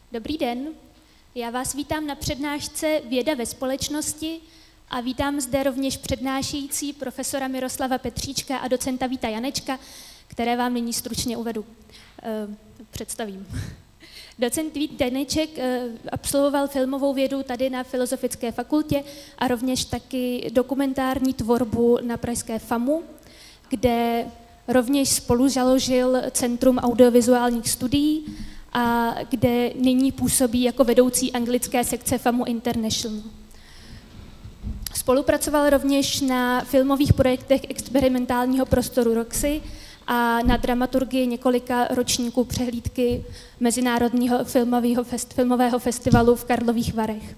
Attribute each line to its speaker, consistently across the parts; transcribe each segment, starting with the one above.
Speaker 1: Dobrý den, já vás vítám na přednášce Věda ve společnosti a vítám zde rovněž přednášející profesora Miroslava Petříčka a docenta Víta Janečka, které vám nyní stručně představím. Docent Vít Janeček absolvoval filmovou vědu tady na Filozofické fakultě a rovněž taky dokumentární tvorbu na pražské FAMu, kde rovněž spolu založil Centrum audiovizuálních studií a kde nyní působí jako vedoucí anglické sekce FAMu International. Spolupracoval rovněž na filmových projektech experimentálního prostoru Roxy a na dramaturgii několika ročníků přehlídky Mezinárodního filmového festivalu v Karlových Varech.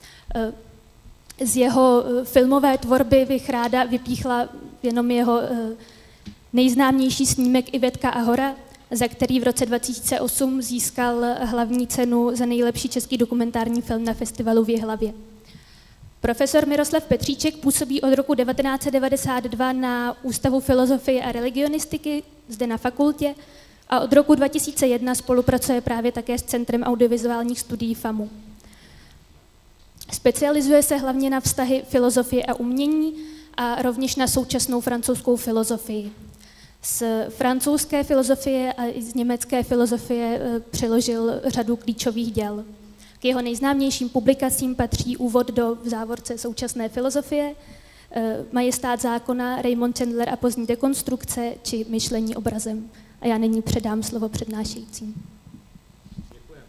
Speaker 1: Z jeho filmové tvorby bych ráda vypíchla jenom jeho nejznámější snímek Ivetka a hora, za který v roce 2008 získal hlavní cenu za nejlepší český dokumentární film na festivalu v Jihlavě. Profesor Miroslav Petříček působí od roku 1992 na Ústavu filozofie a religionistiky zde na fakultě a od roku 2001 spolupracuje právě také s Centrem audiovizuálních studií FAMu. Specializuje se hlavně na vztahy filozofie a umění a rovněž na současnou francouzskou filozofii. Z francouzské filozofie a z německé filozofie přeložil řadu klíčových děl. K jeho nejznámějším publikacím patří Úvod do v závorce současné filozofie, Majestát zákona, Raymond Chandler a pozdní dekonstrukce či Myšlení obrazem. A já nyní předám slovo přednášejícím.
Speaker 2: Děkuji.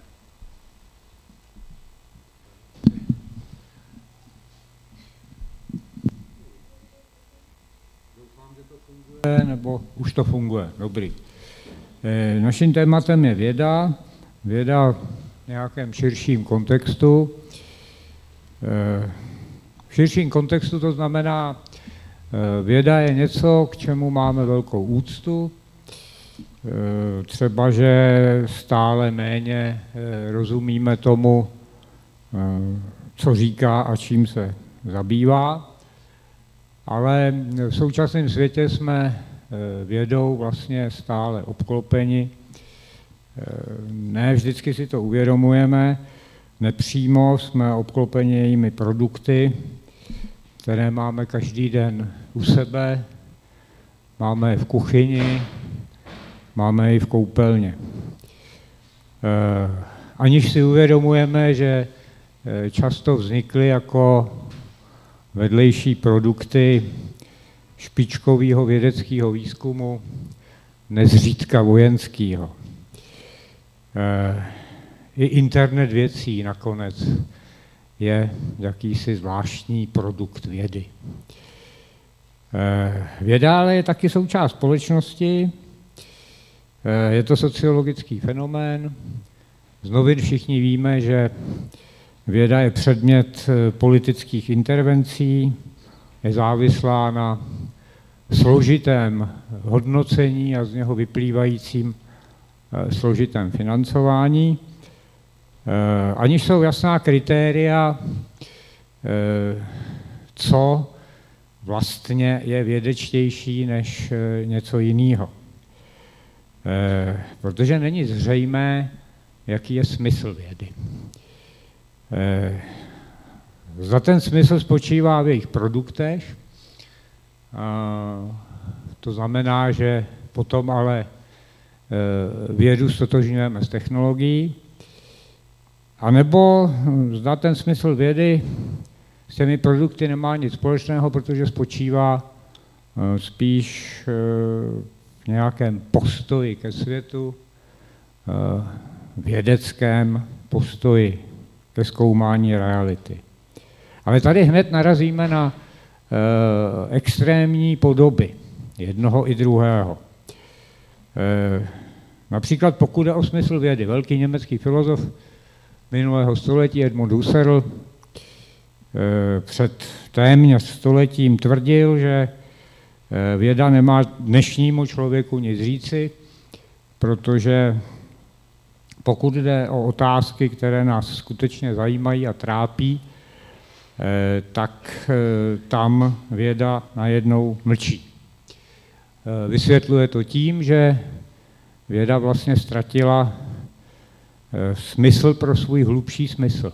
Speaker 2: Doufám, že to funguje, nebo už to funguje. Dobrý. Naším tématem je věda. Věda v nějakém širším kontextu. V širším kontextu to znamená, věda je něco, k čemu máme velkou úctu. Třeba, že stále méně rozumíme tomu, co říká a čím se zabývá, ale v současném světě jsme vědou vlastně stále obklopeni. Ne vždycky si to uvědomujeme, nepřímo jsme obklopeni jejími produkty, které máme každý den u sebe, máme je v kuchyni, máme je v koupelně. Aniž si uvědomujeme, že často vznikly jako vedlejší produkty špičkového vědeckého výzkumu, nezřídka vojenského. I internet věcí nakonec je jakýsi zvláštní produkt vědy. Věda ale je taky součást společnosti, je to sociologický fenomén. Z novin všichni víme, že věda je předmět politických intervencí, je závislá na složitém hodnocení a z něho vyplývajícím složitém financování. Aniž jsou jasná kritéria, co vlastně je vědečtější než něco jiného. Protože není zřejmé, jaký je smysl vědy. Za ten smysl spočívá v jejich produktech. To znamená, že potom ale vědu ztotožňujeme s technologií. A nebo zda ten smysl vědy s těmi produkty nemá nic společného, protože spočívá spíš v nějakém postoji ke světu, vědeckém postoji ke zkoumání reality. Ale tady hned narazíme na extrémní podoby jednoho i druhého. Například pokud jde o smysl vědy, velký německý filozof minulého století Edmund Husserl před téměř stoletím tvrdil, že věda nemá dnešnímu člověku nic říci, protože pokud jde o otázky, které nás skutečně zajímají a trápí, tak tam věda najednou mlčí. Vysvětluje to tím, že věda vlastně ztratila smysl pro svůj hlubší smysl.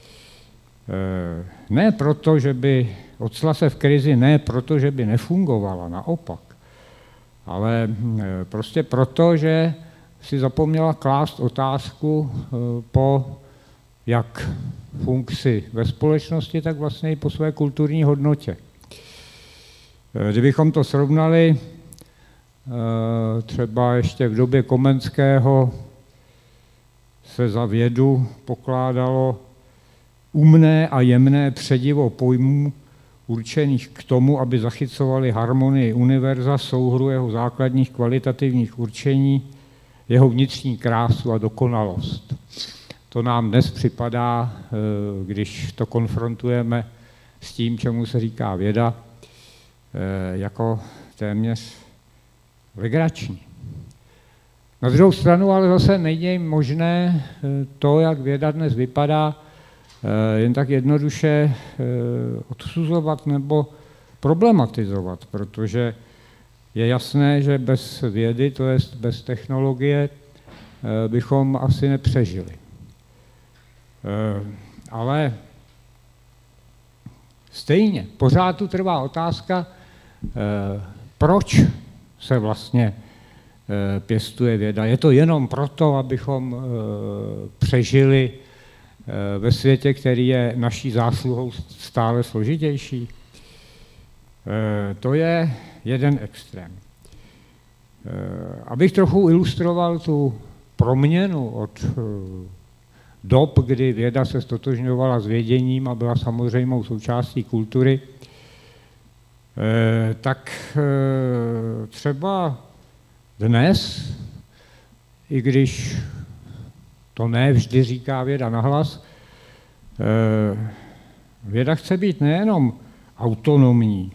Speaker 2: Ne proto, že by ocla se v krizi, ne proto, že by nefungovala, naopak, ale prostě proto, že si zapomněla klást otázku po jak funkci ve společnosti, tak vlastně i po své kulturní hodnotě. Kdybychom to srovnali třeba ještě v době Komenského se za vědu pokládalo umné a jemné předivo pojmů určených k tomu, aby zachycovali harmonii univerza, souhru jeho základních kvalitativních určení, jeho vnitřní krásu a dokonalost. To nám dnes připadá, když to konfrontujeme s tím, čemu se říká věda, jako téměř legrační. Na druhou stranu ale zase není možné to, jak věda dnes vypadá, jen tak jednoduše odsuzovat nebo problematizovat, protože je jasné, že bez vědy, to je bez technologie, bychom asi nepřežili. Ale stejně, pořád tu trvá otázka, proč se vlastně pěstuje věda. Je to jenom proto, abychom přežili ve světě, který je naší zásluhou stále složitější? To je jeden extrém. Abych trochu ilustroval tu proměnu od dob, kdy věda se ztotožňovala s věděním a byla samozřejmou součástí kultury, tak třeba dnes, i když to ne vždy říká věda nahlas, věda chce být nejenom autonomní,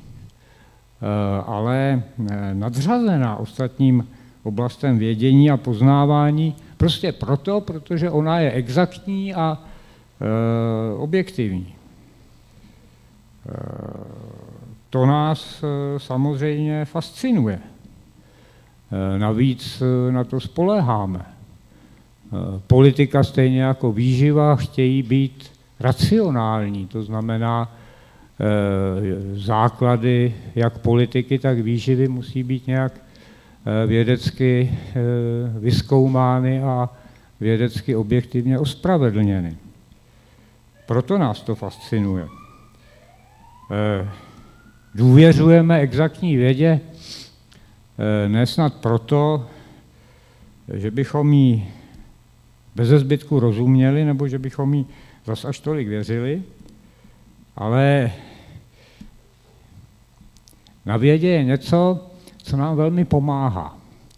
Speaker 2: ale nadřazená ostatním oblastem vědění a poznávání, prostě proto, protože ona je exaktní a objektivní. To nás samozřejmě fascinuje. Navíc na to spoléháme. Politika stejně jako výživa chtějí být racionální, to znamená, základy jak politiky, tak výživy musí být nějak vědecky vyzkoumány a vědecky objektivně ospravedlněny. Proto nás to fascinuje. Důvěřujeme exaktní vědě nesnad proto, že bychom jí beze zbytku rozuměli, nebo že bychom jí zas až tolik věřili, ale na vědě je něco, co nám velmi pomáhá.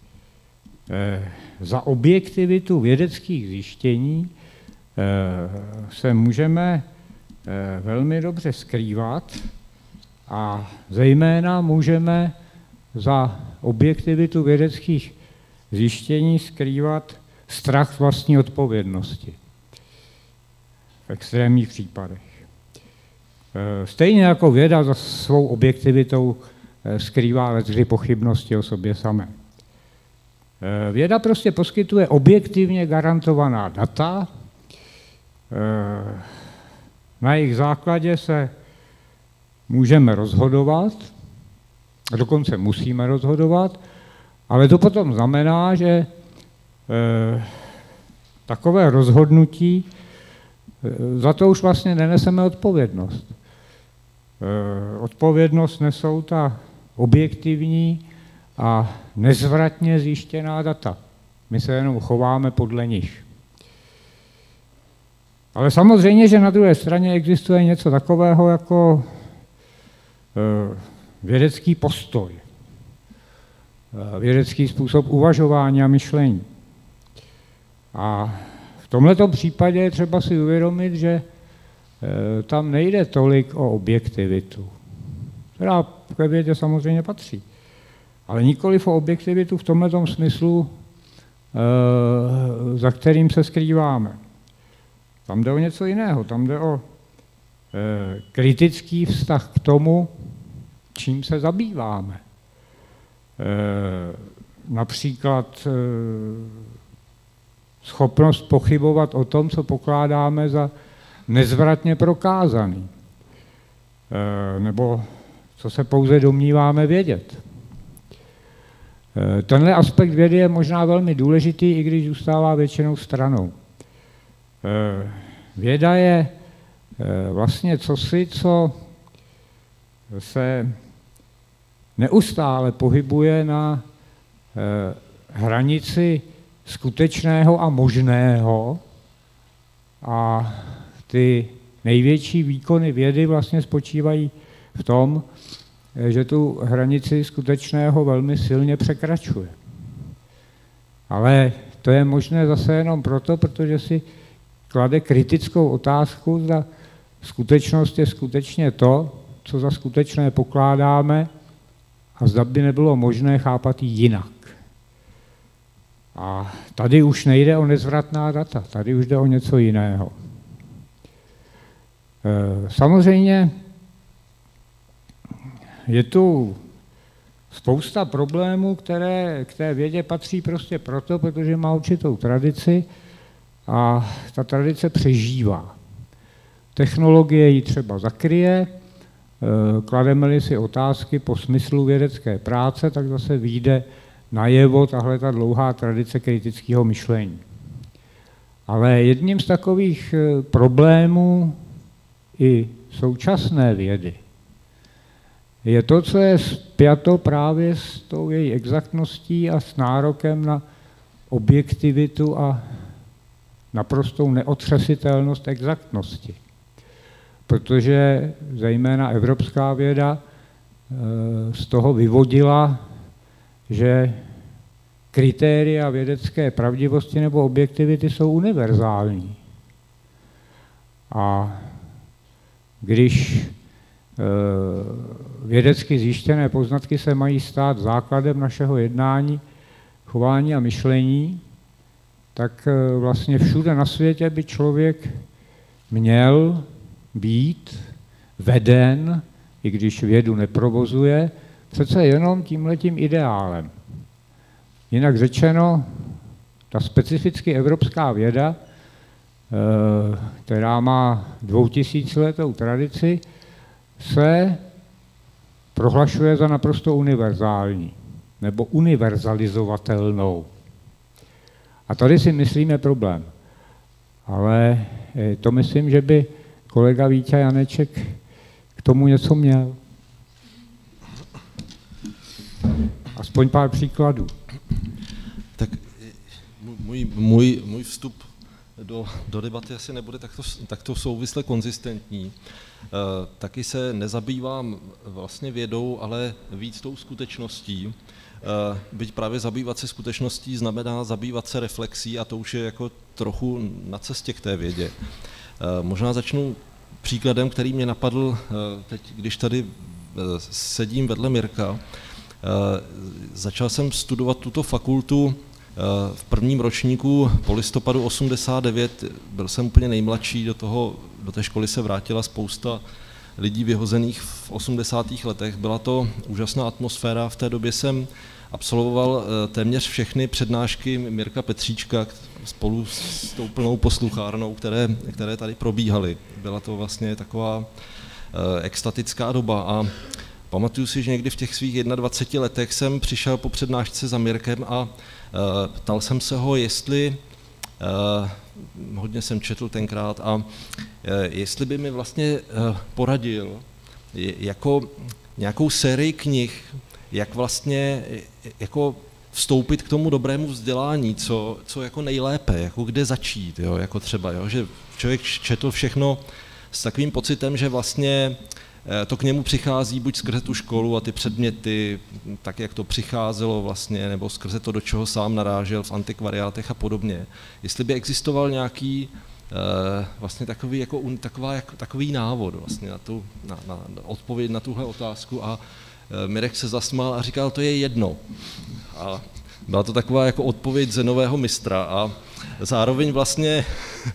Speaker 2: Za objektivitu vědeckých zjištění se můžeme velmi dobře skrývat a zejména můžeme za objektivitu vědeckých zjištění skrývat strach z vlastní odpovědnosti v extrémních případech. Stejně jako věda za svou objektivitou skrývá leckdy pochybnosti o sobě samé. Věda prostě poskytuje objektivně garantovaná data, na jejich základě se můžeme rozhodovat, dokonce musíme rozhodovat, ale to potom znamená, že takové rozhodnutí, za to už vlastně neneseme odpovědnost. Odpovědnost nesou ta objektivní a nezvratně zjištěná data. My se jenom chováme podle nich. Ale samozřejmě, že na druhé straně existuje něco takového jako vědecký postoj, vědecký způsob uvažování a myšlení. A v tomto případě je třeba si uvědomit, že tam nejde tolik o objektivitu, která ke vědě samozřejmě patří, ale nikoliv o objektivitu v tomto smyslu, za kterým se skrýváme. Tam jde o něco jiného, tam jde o kritický vztah k tomu, čím se zabýváme. Například schopnost pochybovat o tom, co pokládáme za nezvratně prokázaný, nebo co se pouze domníváme vědět. Tenhle aspekt vědy je možná velmi důležitý, i když zůstává většinou stranou. Věda je vlastně cosi, co se neustále pohybuje na hranici skutečného a možného, a ty největší výkony vědy vlastně spočívají v tom, že tu hranici skutečného velmi silně překračuje. Ale to je možné zase jenom proto, protože si klade kritickou otázku, zda skutečnost je skutečně to, co za skutečné pokládáme, a zda by nebylo možné chápat ji jinak. A tady už nejde o nezvratná data, tady už jde o něco jiného. Samozřejmě je tu spousta problémů, které k té vědě patří prostě proto, protože má určitou tradici a ta tradice přežívá. Technologie ji třeba zakryje, klademe-li si otázky po smyslu vědecké práce, tak zase vyjde najevo tahle ta dlouhá tradice kritického myšlení. Ale jedním z takových problémů i současné vědy je to, co je spjato právě s tou její exaktností a s nárokem na objektivitu a naprostou neotřesitelnost exaktnosti. Protože zejména evropská věda z toho vyvodila, že kritéria vědecké pravdivosti nebo objektivity jsou univerzální. A když vědecky zjištěné poznatky se mají stát základem našeho jednání, chování a myšlení, tak vlastně všude na světě by člověk měl být veden, i když vědu neprovozuje, přece jenom tímhletím ideálem. Jinak řečeno, ta specificky evropská věda, která má 2000letou tradici, se prohlašuje za naprosto univerzální nebo univerzalizovatelnou. A tady si myslíme problém. Ale to myslím, že by kolega Víťa Janeček k tomu něco měl. Aspoň pár příkladů.
Speaker 3: Tak můj vstup do debaty asi nebude takto souvisle konzistentní. Taky se nezabývám vlastně vědou, ale víc tou skutečností. Byť právě zabývat se skutečností znamená zabývat se reflexí, a to už je jako trochu na cestě k té vědě. Možná začnu příkladem, který mě napadl teď, když tady sedím vedle Mirka. Začal jsem studovat tuto fakultu v prvním ročníku po listopadu 89, byl jsem úplně nejmladší, do té školy se vrátila spousta lidí vyhozených v 80. letech. Byla to úžasná atmosféra, v té době jsem absolvoval téměř všechny přednášky Mirka Petříčka spolu s tou plnou posluchárnou, které tady probíhaly. Byla to vlastně taková extatická doba a pamatuju si, že někdy v těch svých 21 letech jsem přišel po přednášce za Mirkem a ptal jsem se ho, jestli, hodně jsem četl tenkrát, a jestli by mi vlastně poradil jako nějakou sérii knih, jak vlastně jako vstoupit k tomu dobrému vzdělání, co jako nejlépe, jako kde začít, jo, jako třeba, jo, že člověk četl všechno s takovým pocitem, že vlastně to k němu přichází buď skrze tu školu a ty předměty, tak jak to přicházelo vlastně, nebo skrze to, do čeho sám narážel v antikvariátech a podobně. Jestli by existoval nějaký vlastně takový návod vlastně na odpověď na tuhle otázku, a Mirek se zasmál a říkal, to je jedno. A byla to taková jako odpověď zenového mistra a zároveň vlastně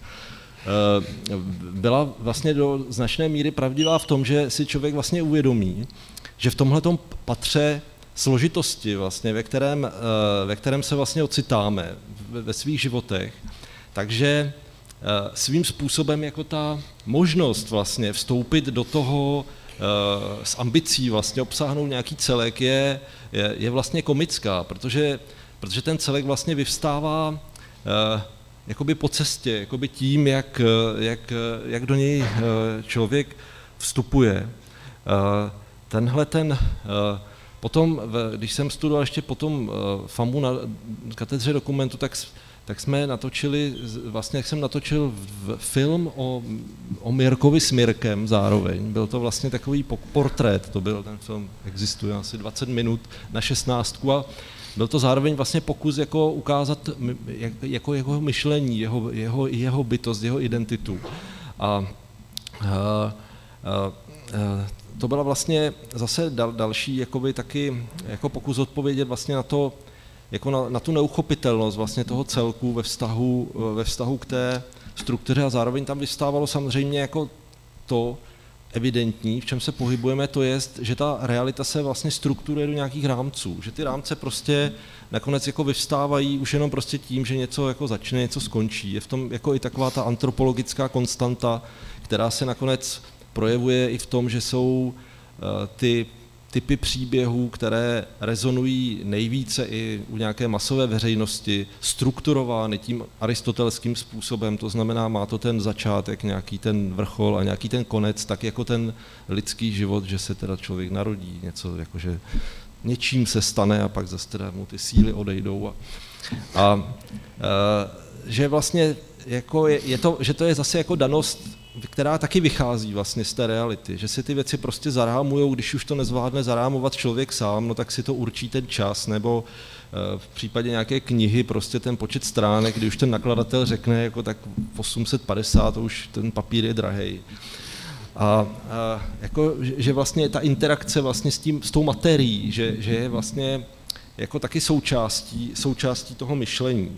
Speaker 3: byla vlastně do značné míry pravdivá v tom, že si člověk vlastně uvědomí, že v tomhletom patře složitosti, vlastně, ve kterém se vlastně ocitáme ve svých životech, Takže svým způsobem jako ta možnost vlastně vstoupit do toho s ambicí vlastně obsáhnout nějaký celek je vlastně komická, protože ten celek vlastně vyvstává jakoby po cestě, jakoby tím, jak do něj člověk vstupuje. Potom, když jsem studoval ještě potom FAMU na katedře dokumentu, tak jsme natočili, vlastně jak jsem natočil film o Mirkovi s Mirkem zároveň. Byl to vlastně takový portrét, to byl ten film, existuje asi 20 minut na 16 a byl to zároveň vlastně pokus jako ukázat jako jeho myšlení, jeho bytost, jeho identitu. To byla vlastně zase další jakoby taky jako pokus odpovědět vlastně na to, jako na tu neuchopitelnost vlastně toho celku ve vztahu k té struktuře a zároveň tam vystávalo samozřejmě jako to evidentní, v čem se pohybujeme, to je, že ta realita se vlastně strukturuje do nějakých rámců, že ty rámce prostě nakonec jako vyvstávají už jenom prostě tím, že něco jako začne, něco skončí. Je v tom jako i taková ta antropologická konstanta, která se nakonec projevuje i v tom, že jsou ty typy příběhů, které rezonují nejvíce i u nějaké masové veřejnosti, strukturovány tím aristotelským způsobem, to znamená, má to ten začátek, nějaký ten vrchol a nějaký ten konec, tak jako ten lidský život, že se teda člověk narodí, něco jakože něčím se stane a pak zase teda mu ty síly odejdou. Že vlastně jako že to je zase jako danost, která taky vychází vlastně z té reality, že si ty věci prostě zarámujou, když už to nezvládne zarámovat člověk sám, no tak si to určí ten čas, nebo v případě nějaké knihy prostě ten počet stránek, kdy už ten nakladatel řekne, jako tak 850, to už ten papír je drahej. A jako, že vlastně ta interakce vlastně s tou materií, že je vlastně jako taky součástí toho myšlení.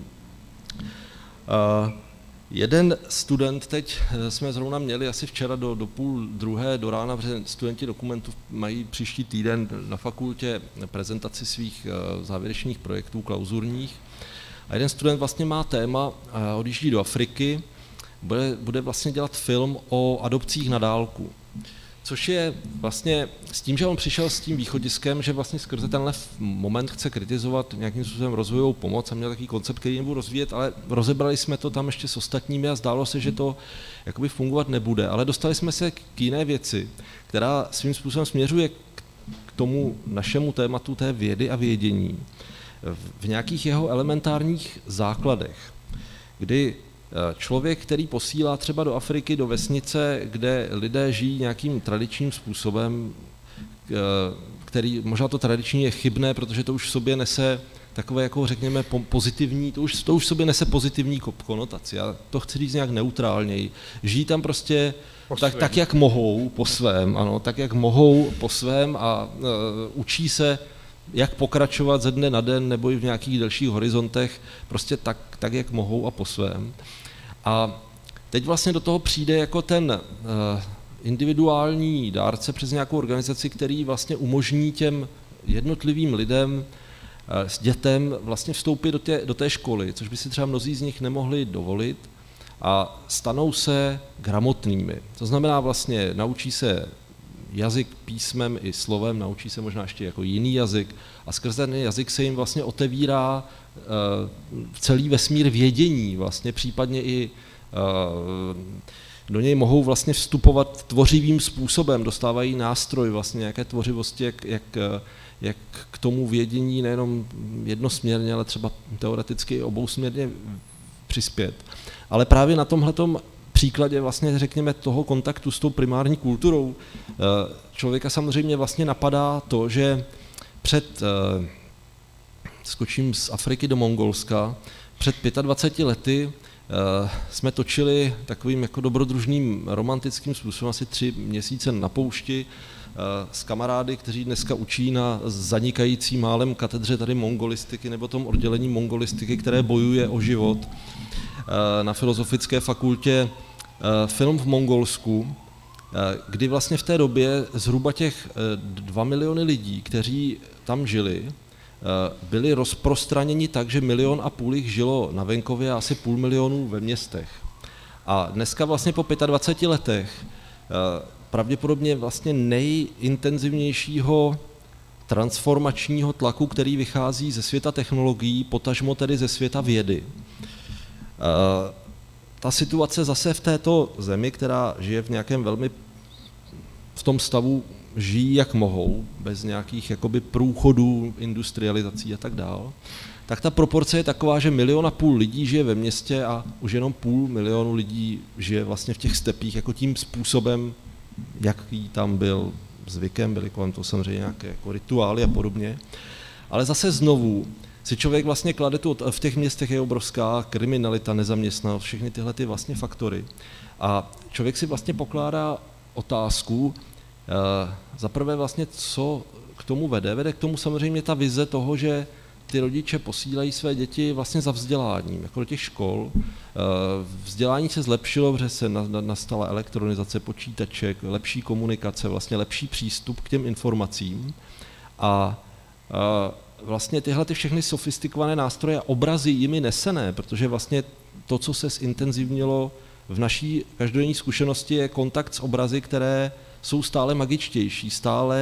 Speaker 3: Jeden student, teď jsme zrovna měli asi včera do půl druhé do rána, protože studenti dokumentu mají příští týden na fakultě prezentaci svých závěrečných projektů klauzurních. A jeden student vlastně má téma, odjíždí do Afriky, bude vlastně dělat film o adopcích na dálku. Což je vlastně s tím, že on přišel s tím východiskem, že vlastně skrze tenhle moment chce kritizovat nějakým způsobem rozvojovou pomoc a měl takový koncept, který nebudu rozvíjet, ale rozebrali jsme to tam ještě s ostatními a zdálo se, že to jakoby fungovat nebude. Ale dostali jsme se k jiné věci, která svým způsobem směřuje k tomu našemu tématu té vědy a vědění v nějakých jeho elementárních základech, kdy člověk, který posílá třeba do Afriky, do vesnice, kde lidé žijí nějakým tradičním způsobem, který možná to tradiční je chybné, protože to už v sobě nese takové, jako řekněme, pozitivní, to už v sobě nese pozitivní konotaci. Já to chci říct nějak neutrálněji. Žijí tam prostě tak, jak mohou po svém, ano, tak, jak mohou po svém a učí se, jak pokračovat ze dne na den nebo i v nějakých delších horizontech, prostě tak jak mohou a po svém. A teď vlastně do toho přijde jako ten individuální dárce přes nějakou organizaci, který vlastně umožní těm jednotlivým lidem s dětem vlastně vstoupit do té školy, což by si třeba mnozí z nich nemohli dovolit a stanou se gramotnými. To znamená vlastně naučí se jazyk písmem i slovem, naučí se možná ještě jako jiný jazyk a skrze ten jazyk se jim vlastně otevírá celý vesmír vědění, vlastně případně i do něj mohou vlastně vstupovat tvořivým způsobem, dostávají nástroj vlastně nějaké tvořivosti, jak k tomu vědění nejenom jednosměrně, ale třeba teoreticky i obousměrně přispět. Ale právě na tomhletom příkladě vlastně řekněme toho kontaktu s tou primární kulturou člověka samozřejmě vlastně napadá to, že skočím z Afriky do Mongolska, před 25 lety jsme točili takovým jako dobrodružným romantickým způsobem asi 3 měsíce na poušti s kamarády, kteří dneska učí na zanikající málem katedře tady mongolistiky nebo tom oddělení mongolistiky, které bojuje o život na Filozofické fakultě, film v Mongolsku, kdy vlastně v té době zhruba těch 2 miliony lidí, kteří tam žili, byli rozprostraněni tak, že 1,5 milionu jich žilo na venkově a asi 500 000 ve městech. A dneska vlastně po 25 letech pravděpodobně vlastně nejintenzivnějšího transformačního tlaku, který vychází ze světa technologií, potažmo tedy ze světa vědy. Ta situace zase v této zemi, která žije v nějakém velmi, v tom stavu žijí jak mohou, bez nějakých jakoby průchodů, industrializací a tak dál, tak ta proporce je taková, že 1,5 milionu lidí žije ve městě a už jenom 500 000 lidí žije vlastně v těch stepích jako tím způsobem, jaký tam byl zvykem, byly kolem toho samozřejmě nějaké jako rituály a podobně. Ale zase znovu si člověk vlastně klade v těch městech je obrovská kriminalita, nezaměstnanost, všechny tyhle ty vlastně faktory. A člověk si vlastně pokládá otázku, za prvé vlastně, co k tomu vede. Vede k tomu samozřejmě ta vize toho, že ty rodiče posílají své děti vlastně za vzděláním, jako do těch škol. Vzdělání se zlepšilo, protože se nastala elektronizace počítaček, lepší komunikace, vlastně lepší přístup k těm informacím. A vlastně tyhle ty všechny sofistikované nástroje a obrazy jimi nesené, protože vlastně to, co se zintenzivnilo v naší každodenní zkušenosti, je kontakt s obrazy, které jsou stále magičtější,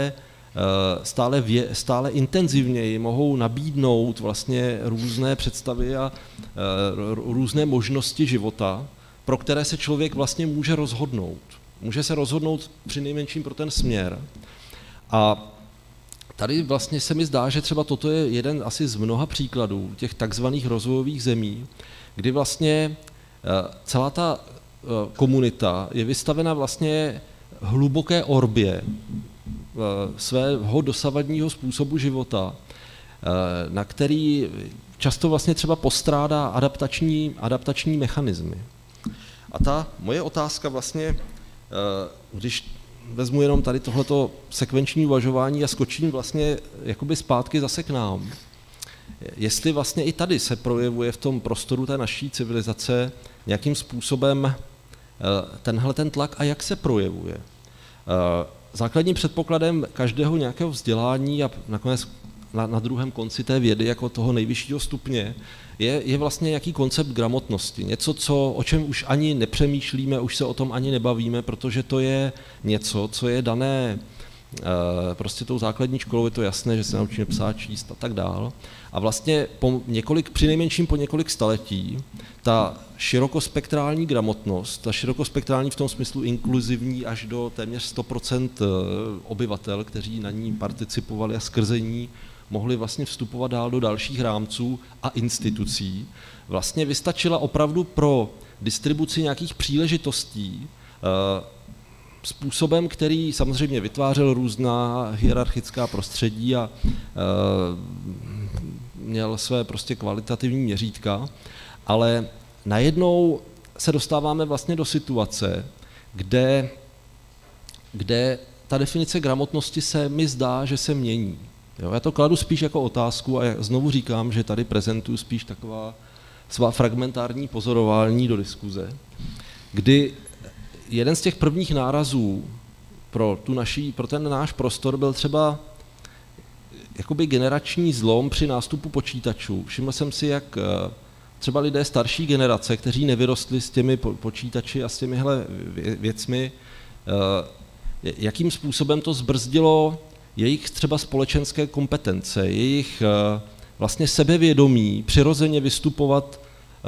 Speaker 3: stále intenzivněji mohou nabídnout vlastně různé představy a různé možnosti života, pro které se člověk vlastně může rozhodnout. Může se rozhodnout přinejmenším pro ten směr. A tady vlastně se mi zdá, že třeba toto je jeden asi z mnoha příkladů těch takzvaných rozvojových zemí, kdy vlastně celá ta komunita je vystavena vlastně hluboké orbě svého dosavadního způsobu života, na který často vlastně třeba postrádá adaptační mechanismy. A ta moje otázka vlastně, když vezmu jenom tady tohleto sekvenční uvažování a skočím vlastně jakoby zpátky zase k nám, jestli vlastně i tady se projevuje v tom prostoru té naší civilizace nějakým způsobem tenhle ten tlak a jak se projevuje. Základním předpokladem každého nějakého vzdělání a nakonec na druhém konci té vědy jako toho nejvyššího stupně je vlastně nějaký koncept gramotnosti. Něco, o čem už ani nepřemýšlíme, už se o tom ani nebavíme, protože to je něco, co je dané prostě tou základní školou, je to jasné, že se naučíme psát, číst a tak dál. A vlastně přinejmenším po několik staletí ta širokospektrální gramotnost, ta širokospektrální v tom smyslu inkluzivní až do téměř 100% obyvatel, kteří na ní participovali a skrze ní mohli vlastně vstupovat dál do dalších rámců a institucí, vlastně vystačila opravdu pro distribuci nějakých příležitostí způsobem, který samozřejmě vytvářel různá hierarchická prostředí a měl své prostě kvalitativní měřítka, ale najednou se dostáváme vlastně do situace, kde ta definice gramotnosti se mi zdá, že se mění. Jo, já to kladu spíš jako otázku a znovu říkám, že tady prezentuju spíš taková svá fragmentární pozorování do diskuze, kdy jeden z těch prvních nárazů pro ten náš prostor byl třeba jakoby generační zlom při nástupu počítačů. Všiml jsem si, jak třeba lidé starší generace, kteří nevyrostli s těmi počítači a s těmihle věcmi, jakým způsobem to zbrzdilo jejich třeba společenské kompetence, jejich vlastně sebevědomí, přirozeně vystupovat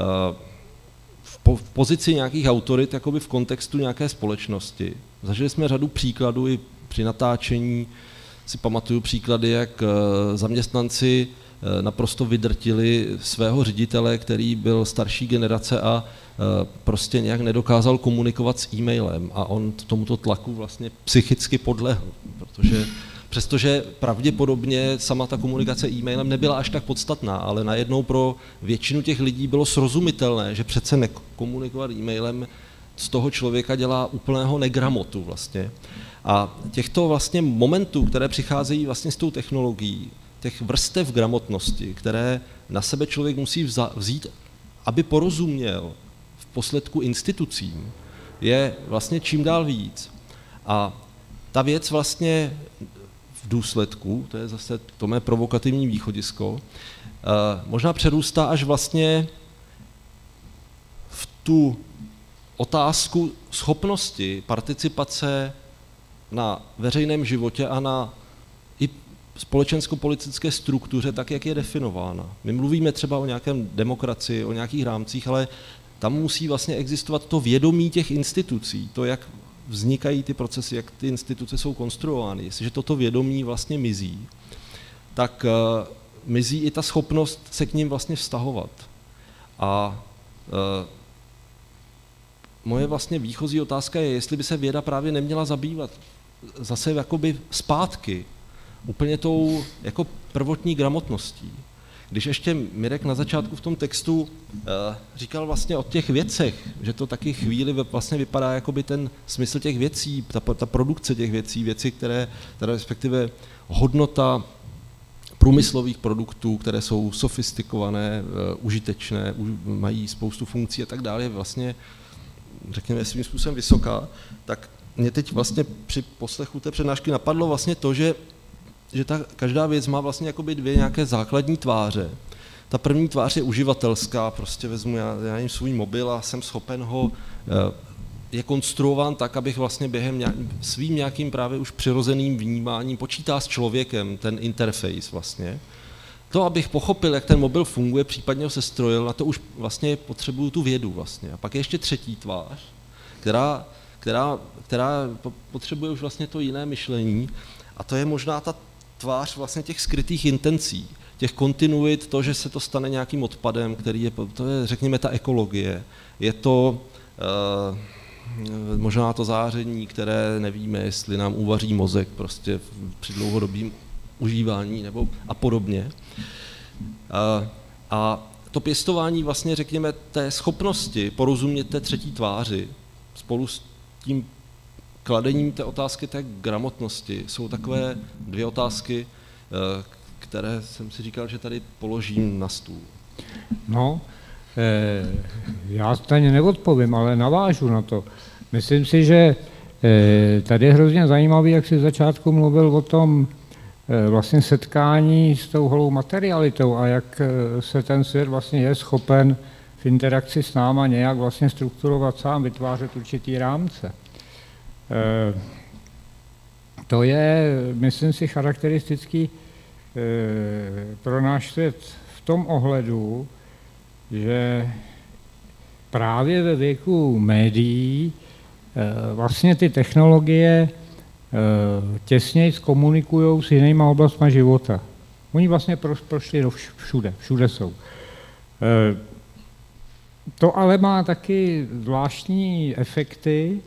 Speaker 3: v pozici nějakých autorit jakoby v kontextu nějaké společnosti. Zažili jsme řadu příkladů i při natáčení, si pamatuju příklady, jak zaměstnanci naprosto vydrtili svého ředitele, který byl starší generace a prostě nějak nedokázal komunikovat s e-mailem a on tomuto tlaku vlastně psychicky podlehl, přestože pravděpodobně sama ta komunikace e-mailem nebyla až tak podstatná, ale najednou pro většinu těch lidí bylo srozumitelné, že přece nekomunikovat e-mailem z toho člověka dělá úplného negramotu vlastně. A těchto vlastně momentů, které přicházejí vlastně s tou technologií, těch vrstev gramotnosti, které na sebe člověk musí vzít, aby porozuměl v posledku institucím, je vlastně čím dál víc. A ta věc vlastně v důsledků, to je zase to mé provokativní východisko, možná přerůstá až vlastně v tu otázku schopnosti participace na veřejném životě a na i společensko-politické struktuře, tak jak je definována. My mluvíme třeba o nějakém demokracii, o nějakých rámcích, ale tam musí vlastně existovat to vědomí těch institucí, to, jak vznikají ty procesy, jak ty instituce jsou konstruovány. Jestliže toto vědomí vlastně mizí, tak mizí i ta schopnost se k ním vlastně vztahovat. A moje vlastně výchozí otázka je, jestli by se věda právě neměla zabývat zase jakoby zpátky úplně tou jako prvotní gramotností. Když ještě Mirek na začátku v tom textu říkal vlastně o těch věcech, že to taky chvíli vlastně vypadá jakoby ten smysl těch věcí, ta produkce těch věcí, které respektive hodnota průmyslových produktů, které jsou sofistikované, užitečné, mají spoustu funkcí a tak dále, je vlastně, řekněme, svým způsobem vysoká, tak mě teď vlastně při poslechu té přednášky napadlo vlastně to, že ta každá věc má vlastně jakoby dvě nějaké základní tváře. Ta první tvář je uživatelská, prostě vezmu já nevím, svůj mobil a jsem schopen ho, je konstruován tak, abych vlastně během svým nějakým právě už přirozeným vnímáním počítá s člověkem ten interface vlastně. To, abych pochopil, jak ten mobil funguje, případně ho sestrojil, na to už vlastně potřebuju tu vědu vlastně. A pak je ještě třetí tvář, která potřebuje už vlastně to jiné myšlení, a to je možná ta tvář vlastně těch skrytých intencí, těch kontinuit, to, že se to stane nějakým odpadem, který to je, řekněme, ta ekologie. Je to možná to záření, které nevíme, jestli nám uvaří mozek prostě při dlouhodobém užívání nebo a podobně. A to pěstování vlastně, řekněme, té schopnosti porozumět té třetí tváři spolu s tím kladením té otázky té gramotnosti jsou takové dvě otázky, které jsem si říkal, že tady položím na stůl.
Speaker 2: No, já tady neodpovím, ale navážu na to. Myslím si, že tady je hrozně zajímavý, jak jsi v začátku mluvil o tom vlastně setkání s tou holou materialitou a jak se ten svět vlastně je schopen v interakci s náma nějak vlastně strukturovat sám, vytvářet určitý rámce. To je, myslím si, charakteristický pro náš svět v tom ohledu, že právě ve věku médií vlastně ty technologie těsněji komunikují s jinýma oblastma života. Oni vlastně prošli všude jsou. To ale má taky zvláštní efekty.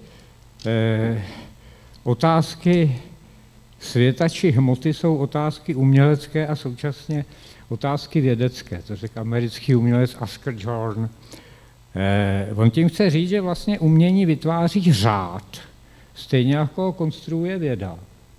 Speaker 2: Otázky světa či hmoty jsou otázky umělecké a současně otázky vědecké. To řekl americký umělec Oscar Jordan. On tím chce říct, že vlastně umění vytváří řád, stejně jako ho konstruuje věda.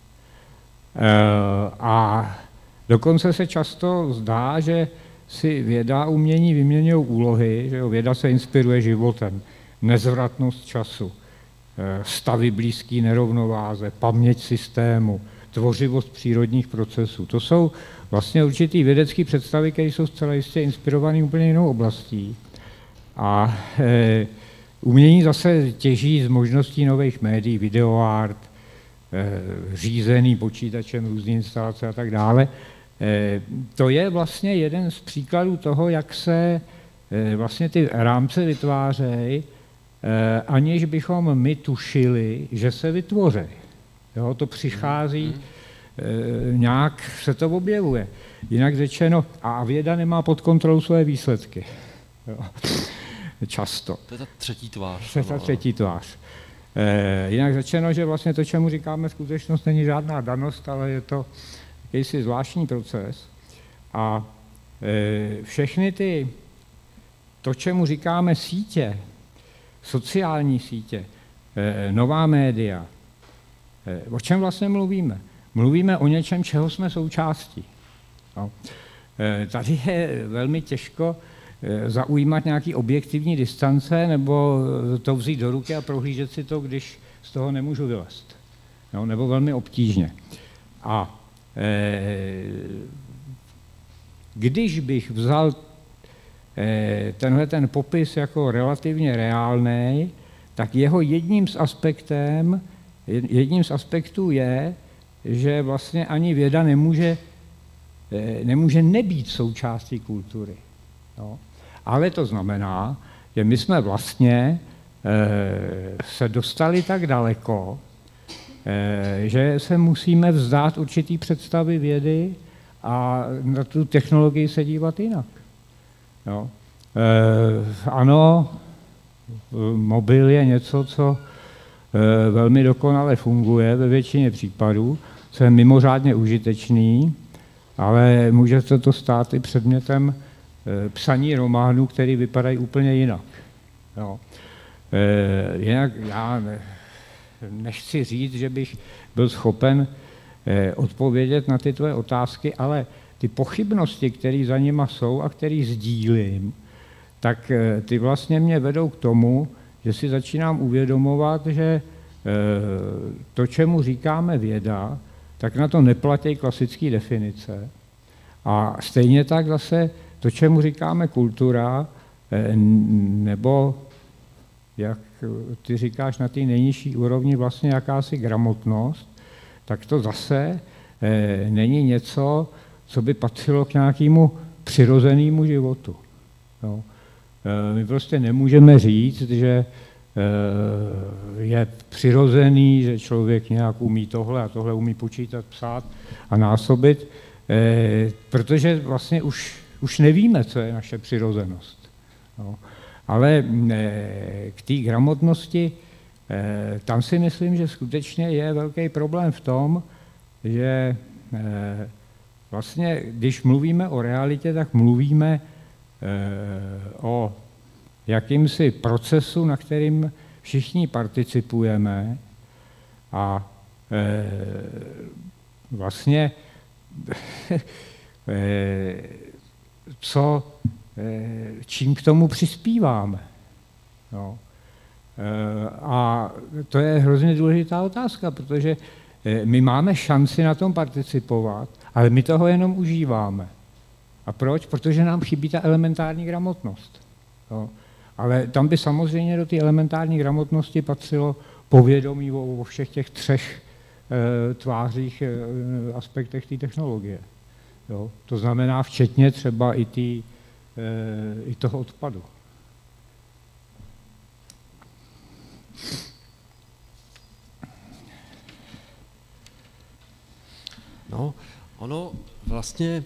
Speaker 2: A dokonce se často zdá, že si věda a umění vyměňují úlohy, že jo, věda se inspiruje životem, nezvratnost času, stavy blízký nerovnováze, paměť systému, tvořivost přírodních procesů. To jsou vlastně určitý vědecké představy, které jsou zcela jistě inspirované úplně jinou oblastí. A umění zase těží z možností nových médií, videoart, řízený počítačem, různé instalace a tak dále. To je vlastně jeden z příkladů toho, jak se vlastně ty rámce vytvářejí, aniž bychom my tušili, že se vytvoří. Jo, to přichází, nějak se to objevuje. Jinak řečeno, a věda nemá pod kontrolou své výsledky. Jo. Často.
Speaker 3: To je ta třetí tvář.
Speaker 2: To je ta třetí tvář. Jinak řečeno, že vlastně to, čemu říkáme skutečnost, není žádná danost, ale je to jakýsi zvláštní proces. A všechny to, čemu říkáme sítě, sociální sítě, nová média, o čem vlastně mluvíme? Mluvíme o něčem, čeho jsme součástí. No. Tady je velmi těžko zaujímat nějaký objektivní distance nebo to vzít do ruky a prohlížet si to, když z toho nemůžu vylézt. No, nebo velmi obtížně. A Když bych vzal tenhle ten popis jako relativně reálný, tak jeho jedním z aspektů je, že vlastně ani věda nemůže nebýt součástí kultury. No. Ale to znamená, že my jsme vlastně se dostali tak daleko, že se musíme vzdát určitý představy vědy a na tu technologii se dívat jinak. Jo. Ano, mobil je něco, co velmi dokonale funguje ve většině případů, co je mimořádně užitečný, ale může se to stát i předmětem psaní románů, které vypadají úplně jinak. Jo. Jinak já nechci říct, že bych byl schopen odpovědět na ty tvoje otázky, ale ty pochybnosti, které za nima jsou a které sdílím, tak ty vlastně mě vedou k tomu, že si začínám uvědomovat, že to, čemu říkáme věda, tak na to neplatí klasické definice. A stejně tak zase to, čemu říkáme kultura, nebo jak ty říkáš na té nejnižší úrovni vlastně jakási gramotnost, tak to zase není něco, co by patřilo k nějakému přirozenému životu. Jo. My prostě nemůžeme říct, že je přirozený, že člověk nějak umí tohle a tohle umí počítat, psát a násobit, protože vlastně už nevíme, co je naše přirozenost. Jo. Ale k té gramotnosti, tam si myslím, že skutečně je velký problém v tom, že vlastně, když mluvíme o realitě, tak mluvíme o jakýmsi procesu, na kterým všichni participujeme a vlastně čím k tomu přispíváme. No. A to je hrozně důležitá otázka, protože my máme šanci na tom participovat, ale my toho jenom užíváme. A proč? Protože nám chybí ta elementární gramotnost. No. Ale tam by samozřejmě do té elementární gramotnosti patřilo povědomí o všech těch třech tvářích, aspektech té technologie. Jo. To znamená včetně třeba i toho odpadu.
Speaker 3: No, ono vlastně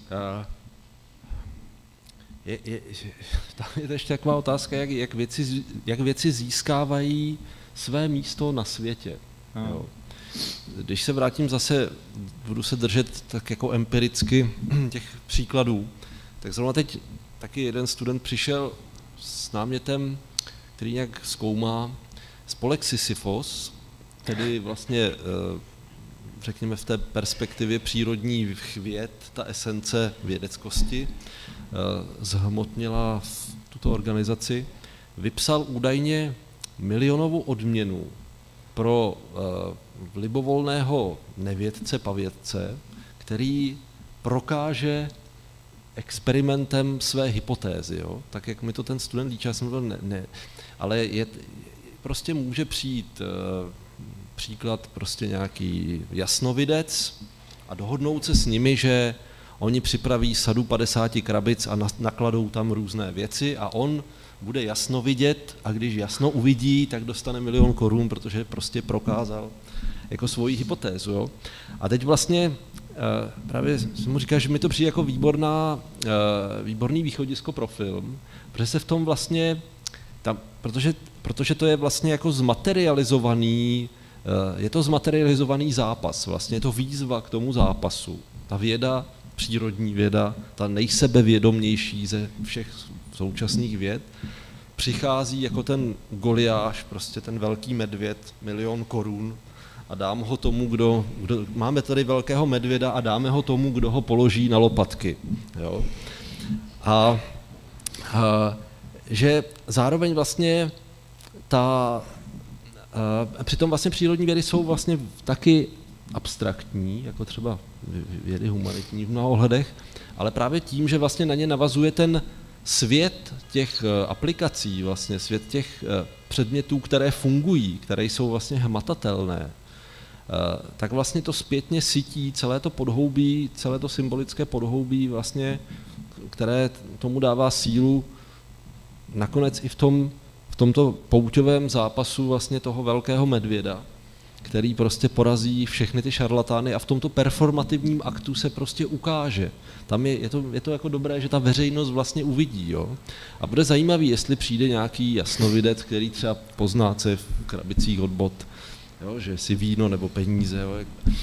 Speaker 3: tam je ještě taková otázka, jak věci získávají své místo na světě. Jo. Když se vrátím zase, budu se držet tak jako empiricky těch příkladů, tak zrovna teď taky jeden student přišel s námětem, který nějak zkoumá spolek Sisyfos, tedy vlastně řekněme v té perspektivě přírodních věd, ta esence vědeckosti zhmotnila v tuto organizaci, vypsal údajně milionovou odměnu pro libovolného nevědce, pavědce, který prokáže experimentem své hypotézy. Jo? Tak jak mi to ten student líčil, já jsem byl ne. Ale prostě může přijít příklad prostě nějaký jasnovidec a dohodnout se s nimi, že oni připraví sadu 50 krabic a nakladou tam různé věci a on bude jasno vidět a když jasno uvidí, tak dostane 1 000 000 korun, protože prostě prokázal jako svoji hypotézu. Jo? A teď vlastně právě jsem mu říkal, že mi to přijde jako výborný východisko pro film, protože se v tom vlastně, protože to je vlastně jako zmaterializovaný, je to zmaterializovaný zápas, vlastně je to výzva k tomu zápasu. Ta věda, přírodní věda, ta nejsebevědomější ze všech současných věd, přichází jako ten Goliáš, prostě ten velký medvěd, 1 000 000 korun a dám ho tomu, kdo máme tady velkého medvěda a dáme ho tomu, kdo ho položí na lopatky. Jo? A že zároveň vlastně přitom vlastně přírodní vědy jsou vlastně taky abstraktní, jako třeba vědy humanitní v mnoha ohledech, ale právě tím, že vlastně na ně navazuje ten svět těch aplikací, vlastně svět těch předmětů, které fungují, které jsou vlastně hmatatelné, tak vlastně to zpětně sytí celé to podhoubí, celé to symbolické podhoubí vlastně, které tomu dává sílu nakonec i v tomto pouťovém zápasu vlastně toho velkého medvěda, který prostě porazí všechny ty šarlatány a v tomto performativním aktu se prostě ukáže. Tam je to jako dobré, že ta veřejnost vlastně uvidí. Jo? A bude zajímavý, jestli přijde nějaký jasnovidec, který třeba pozná, co je v krabicích od bot, jo? Že si víno nebo peníze. Jo?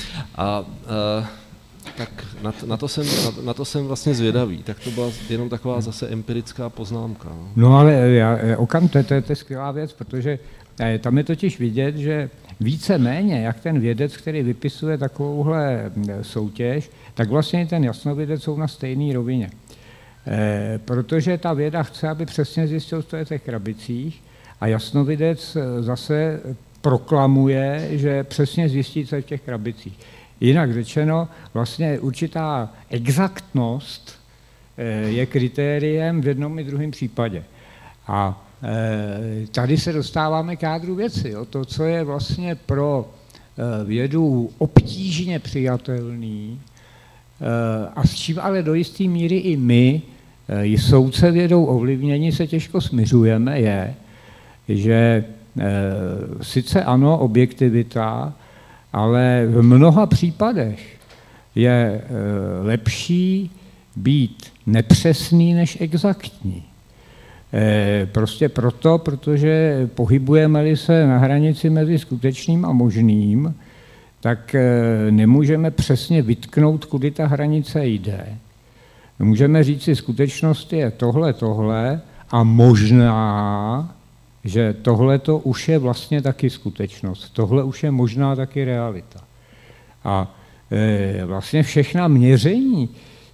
Speaker 3: Tak na to jsem vlastně zvědavý. Tak to byla jenom taková zase empirická poznámka.
Speaker 2: No ale Okan, to je skvělá věc, protože tam je totiž vidět, že víceméně, jak ten vědec, který vypisuje takovouhle soutěž, tak vlastně ten jasnovidec jsou na stejné rovině. Protože ta věda chce, aby přesně zjistil, co je v těch krabicích, a jasnovidec zase proklamuje, že přesně zjistí, co je v těch krabicích. Jinak řečeno, vlastně určitá exaktnost je kritériem v jednom i druhém případě. A tady se dostáváme k jádru věci. Jo. To, co je vlastně pro vědu obtížně přijatelný a s čím ale do jisté míry i my, soudce vědou ovlivnění, se těžko smiřujeme, je, že sice ano, objektivita, ale v mnoha případech je lepší být nepřesný než exaktní. Prostě proto, protože pohybujeme-li se na hranici mezi skutečným a možným, tak nemůžeme přesně vytknout, kudy ta hranice jde. Můžeme říct si, skutečnost je tohle a možná, že tohleto už je vlastně taky skutečnost. Tohle už je možná taky realita. A vlastně všechna měření,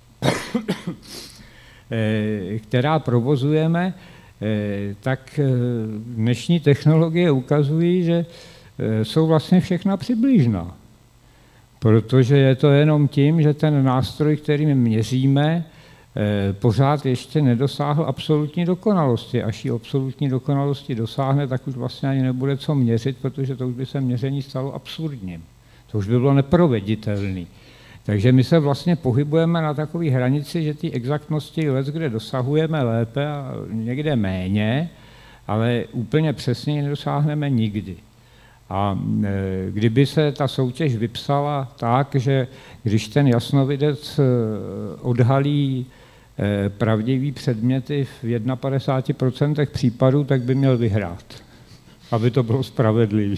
Speaker 2: která provozujeme, tak dnešní technologie ukazují, že jsou vlastně všechna přibližná. Protože je to jenom tím, že ten nástroj, kterým měříme, pořád ještě nedosáhl absolutní dokonalosti. Až ji absolutní dokonalosti dosáhne, tak už vlastně ani nebude co měřit, protože to už by se měření stalo absurdním. To už by bylo neproveditelné. Takže my se vlastně pohybujeme na takové hranici, že ty exaktnosti leckde dosahujeme lépe a někde méně, ale úplně přesně nedosáhneme nikdy. A kdyby se ta soutěž vypsala tak, že když ten jasnovidec odhalí pravdivý předměty v 51% případů, tak by měl vyhrát, aby to bylo spravedlivé.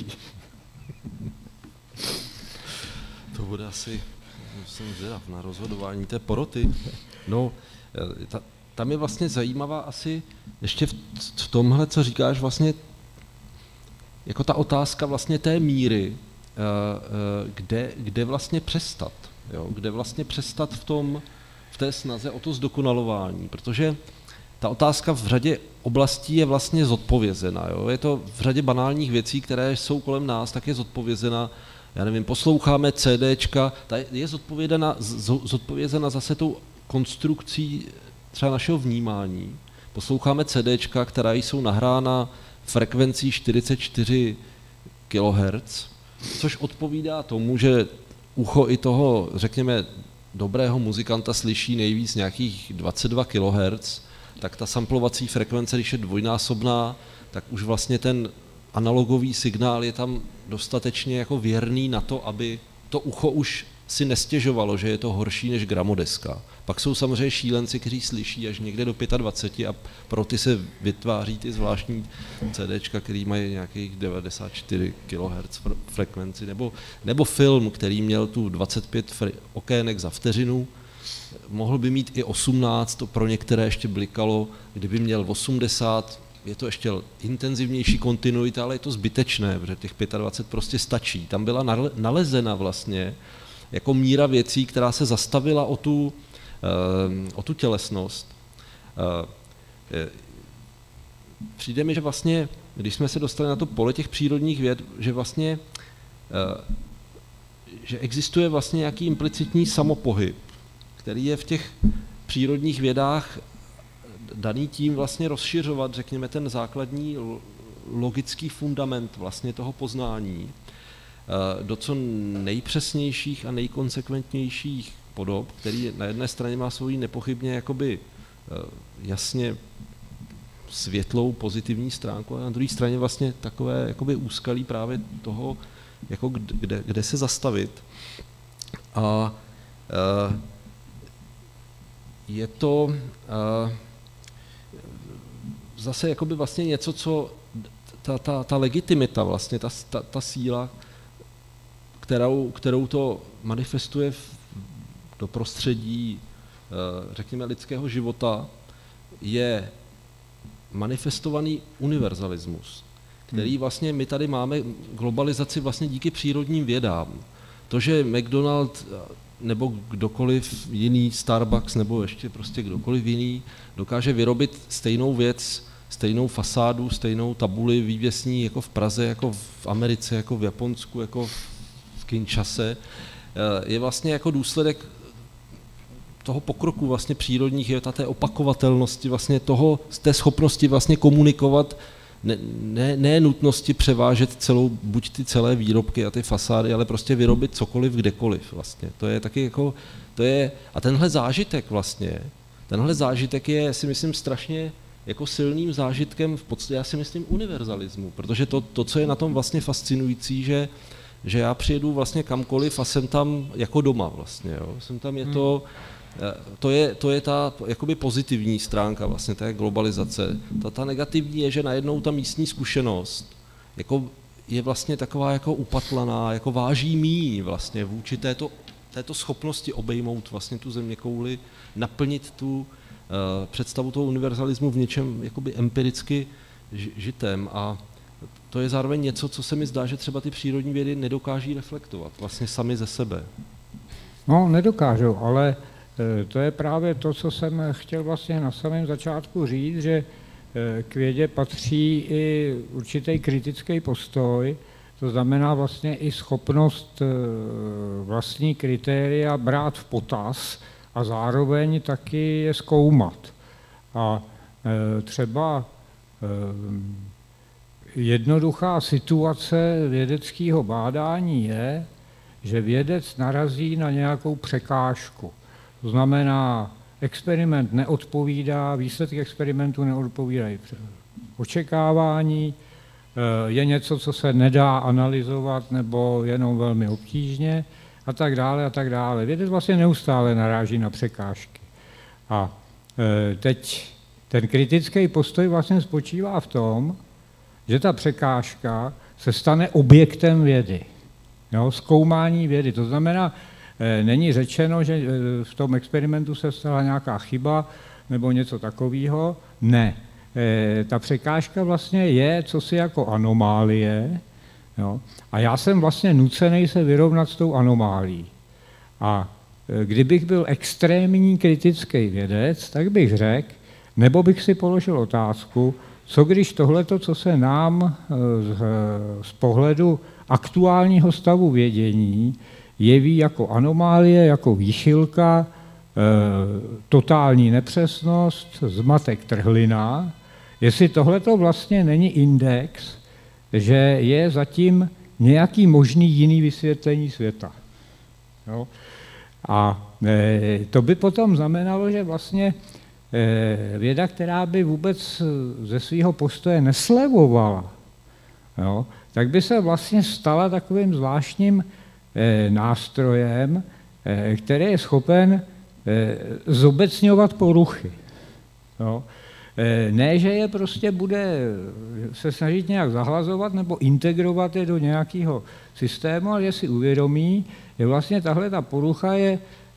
Speaker 3: To bude asi, jsem zvědav, na rozhodování té poroty. No, tam je vlastně zajímavá asi ještě v tomhle, co říkáš, vlastně jako ta otázka vlastně té míry, kde vlastně přestat, jo? Kde vlastně přestat v té snaze o to zdokonalování, protože ta otázka v řadě oblastí je vlastně zodpovězena. Jo? Je to v řadě banálních věcí, které jsou kolem nás, tak je zodpovězena, já nevím, posloucháme CDčka, ta je zodpovězena zase tou konstrukcí třeba našeho vnímání. Posloucháme CDčka, která jsou nahrána frekvencí 44 kHz, což odpovídá tomu, že ucho i toho, řekněme, dobrého muzikanta slyší nejvíc nějakých 22 kHz, tak ta samplovací frekvence, když je dvojnásobná, tak už vlastně ten analogový signál je tam dostatečně jako věrný na to, aby to ucho už si nestěžovalo, že je to horší než gramodeska. Pak jsou samozřejmě šílenci, kteří slyší až někde do 25 a pro ty se vytváří ty zvláštní CDčka, který mají nějakých 94 kHz frekvenci, nebo film, který měl tu 25 okének za vteřinu, mohl by mít i 18, to pro některé ještě blikalo, kdyby měl 80, je to ještě intenzivnější kontinuita, ale je to zbytečné, protože těch 25 prostě stačí. Tam byla nalezena vlastně jako míra věcí, která se zastavila o tu tělesnost. Přijde mi, že vlastně, když jsme se dostali na to pole těch přírodních věd, že vlastně, že existuje vlastně nějaký implicitní samopohyb, který je v těch přírodních vědách daný tím vlastně rozšiřovat, řekněme, ten základní logický fundament vlastně toho poznání do co nejpřesnějších a nejkonsekventnějších podob, který na jedné straně má svoji nepochybně jakoby jasně světlou pozitivní stránku a na druhé straně vlastně takové jakoby úskalí právě toho, jako kde se zastavit. A je to zase jakoby vlastně něco, co ta legitimita, vlastně ta síla, kterou to manifestuje do prostředí, řekněme, lidského života, je manifestovaný univerzalismus, který vlastně my tady máme globalizaci vlastně díky přírodním vědám. To, že McDonald nebo kdokoliv jiný, Starbucks nebo ještě prostě kdokoliv jiný dokáže vyrobit stejnou věc, stejnou fasádu, stejnou tabuli vývěsní jako v Praze, jako v Americe, jako v Japonsku, jako v Kinshase, je vlastně jako důsledek toho pokroku vlastně přírodních je té opakovatelnosti, vlastně z té schopnosti vlastně komunikovat, ne nutnosti převážet buď ty celé výrobky a ty fasády, ale prostě vyrobit cokoliv, kdekoliv vlastně. To je taky jako, a tenhle zážitek je, si myslím, strašně jako silným zážitkem v podstatě, já si myslím, univerzalismu, protože to, co je na tom vlastně fascinující, že já přijedu vlastně kamkoliv a jsem tam jako doma vlastně, jo. Jsem tam, to je ta jakoby pozitivní stránka vlastně té globalizace. Ta negativní je, že najednou ta místní zkušenost jako je vlastně taková jako upatlaná, jako váží míň vlastně vůči této schopnosti obejmout vlastně tu zeměkouli, naplnit tu představu toho univerzalismu v něčem jakoby empiricky žitém. A to je zároveň něco, co se mi zdá, že třeba ty přírodní vědy nedokáží reflektovat vlastně sami ze sebe.
Speaker 2: No, nedokážou, ale to je právě to, co jsem chtěl vlastně na samém začátku říct, že k vědě patří i určitý kritický postoj, to znamená vlastně i schopnost vlastní kritéria brát v potaz a zároveň taky je zkoumat. A třeba jednoduchá situace vědeckého bádání je, že vědec narazí na nějakou překážku. To znamená, experiment neodpovídá, výsledky experimentu neodpovídají očekávání, je něco, co se nedá analyzovat nebo jenom velmi obtížně a tak dále a tak dále. Vědec vlastně neustále naráží na překážky. A teď ten kritický postoj vlastně spočívá v tom, že ta překážka se stane objektem vědy, jo, zkoumání vědy. To znamená, není řečeno, že v tom experimentu se stala nějaká chyba nebo něco takového. Ne. Ta překážka vlastně je cosi jako anomálie, jo, a já jsem vlastně nucený se vyrovnat s tou anomálií. A kdybych byl extrémní kritický vědec, tak bych řekl, nebo bych si položil otázku, co když tohleto, co se nám z pohledu aktuálního stavu vědění jeví jako anomálie, jako výchylka, totální nepřesnost, zmatek, trhlina, jestli tohleto vlastně není index, že je zatím nějaký možný jiný vysvětlení světa. Jo? A to by potom znamenalo, že vlastně věda, která by vůbec ze svého postoje neslevovala, jo, tak by se vlastně stala takovým zvláštním nástrojem, který je schopen zobecňovat poruchy. Jo. Ne, že je prostě bude se snažit nějak zahlazovat nebo integrovat je do nějakého systému, ale že si uvědomí, že vlastně tahle ta porucha je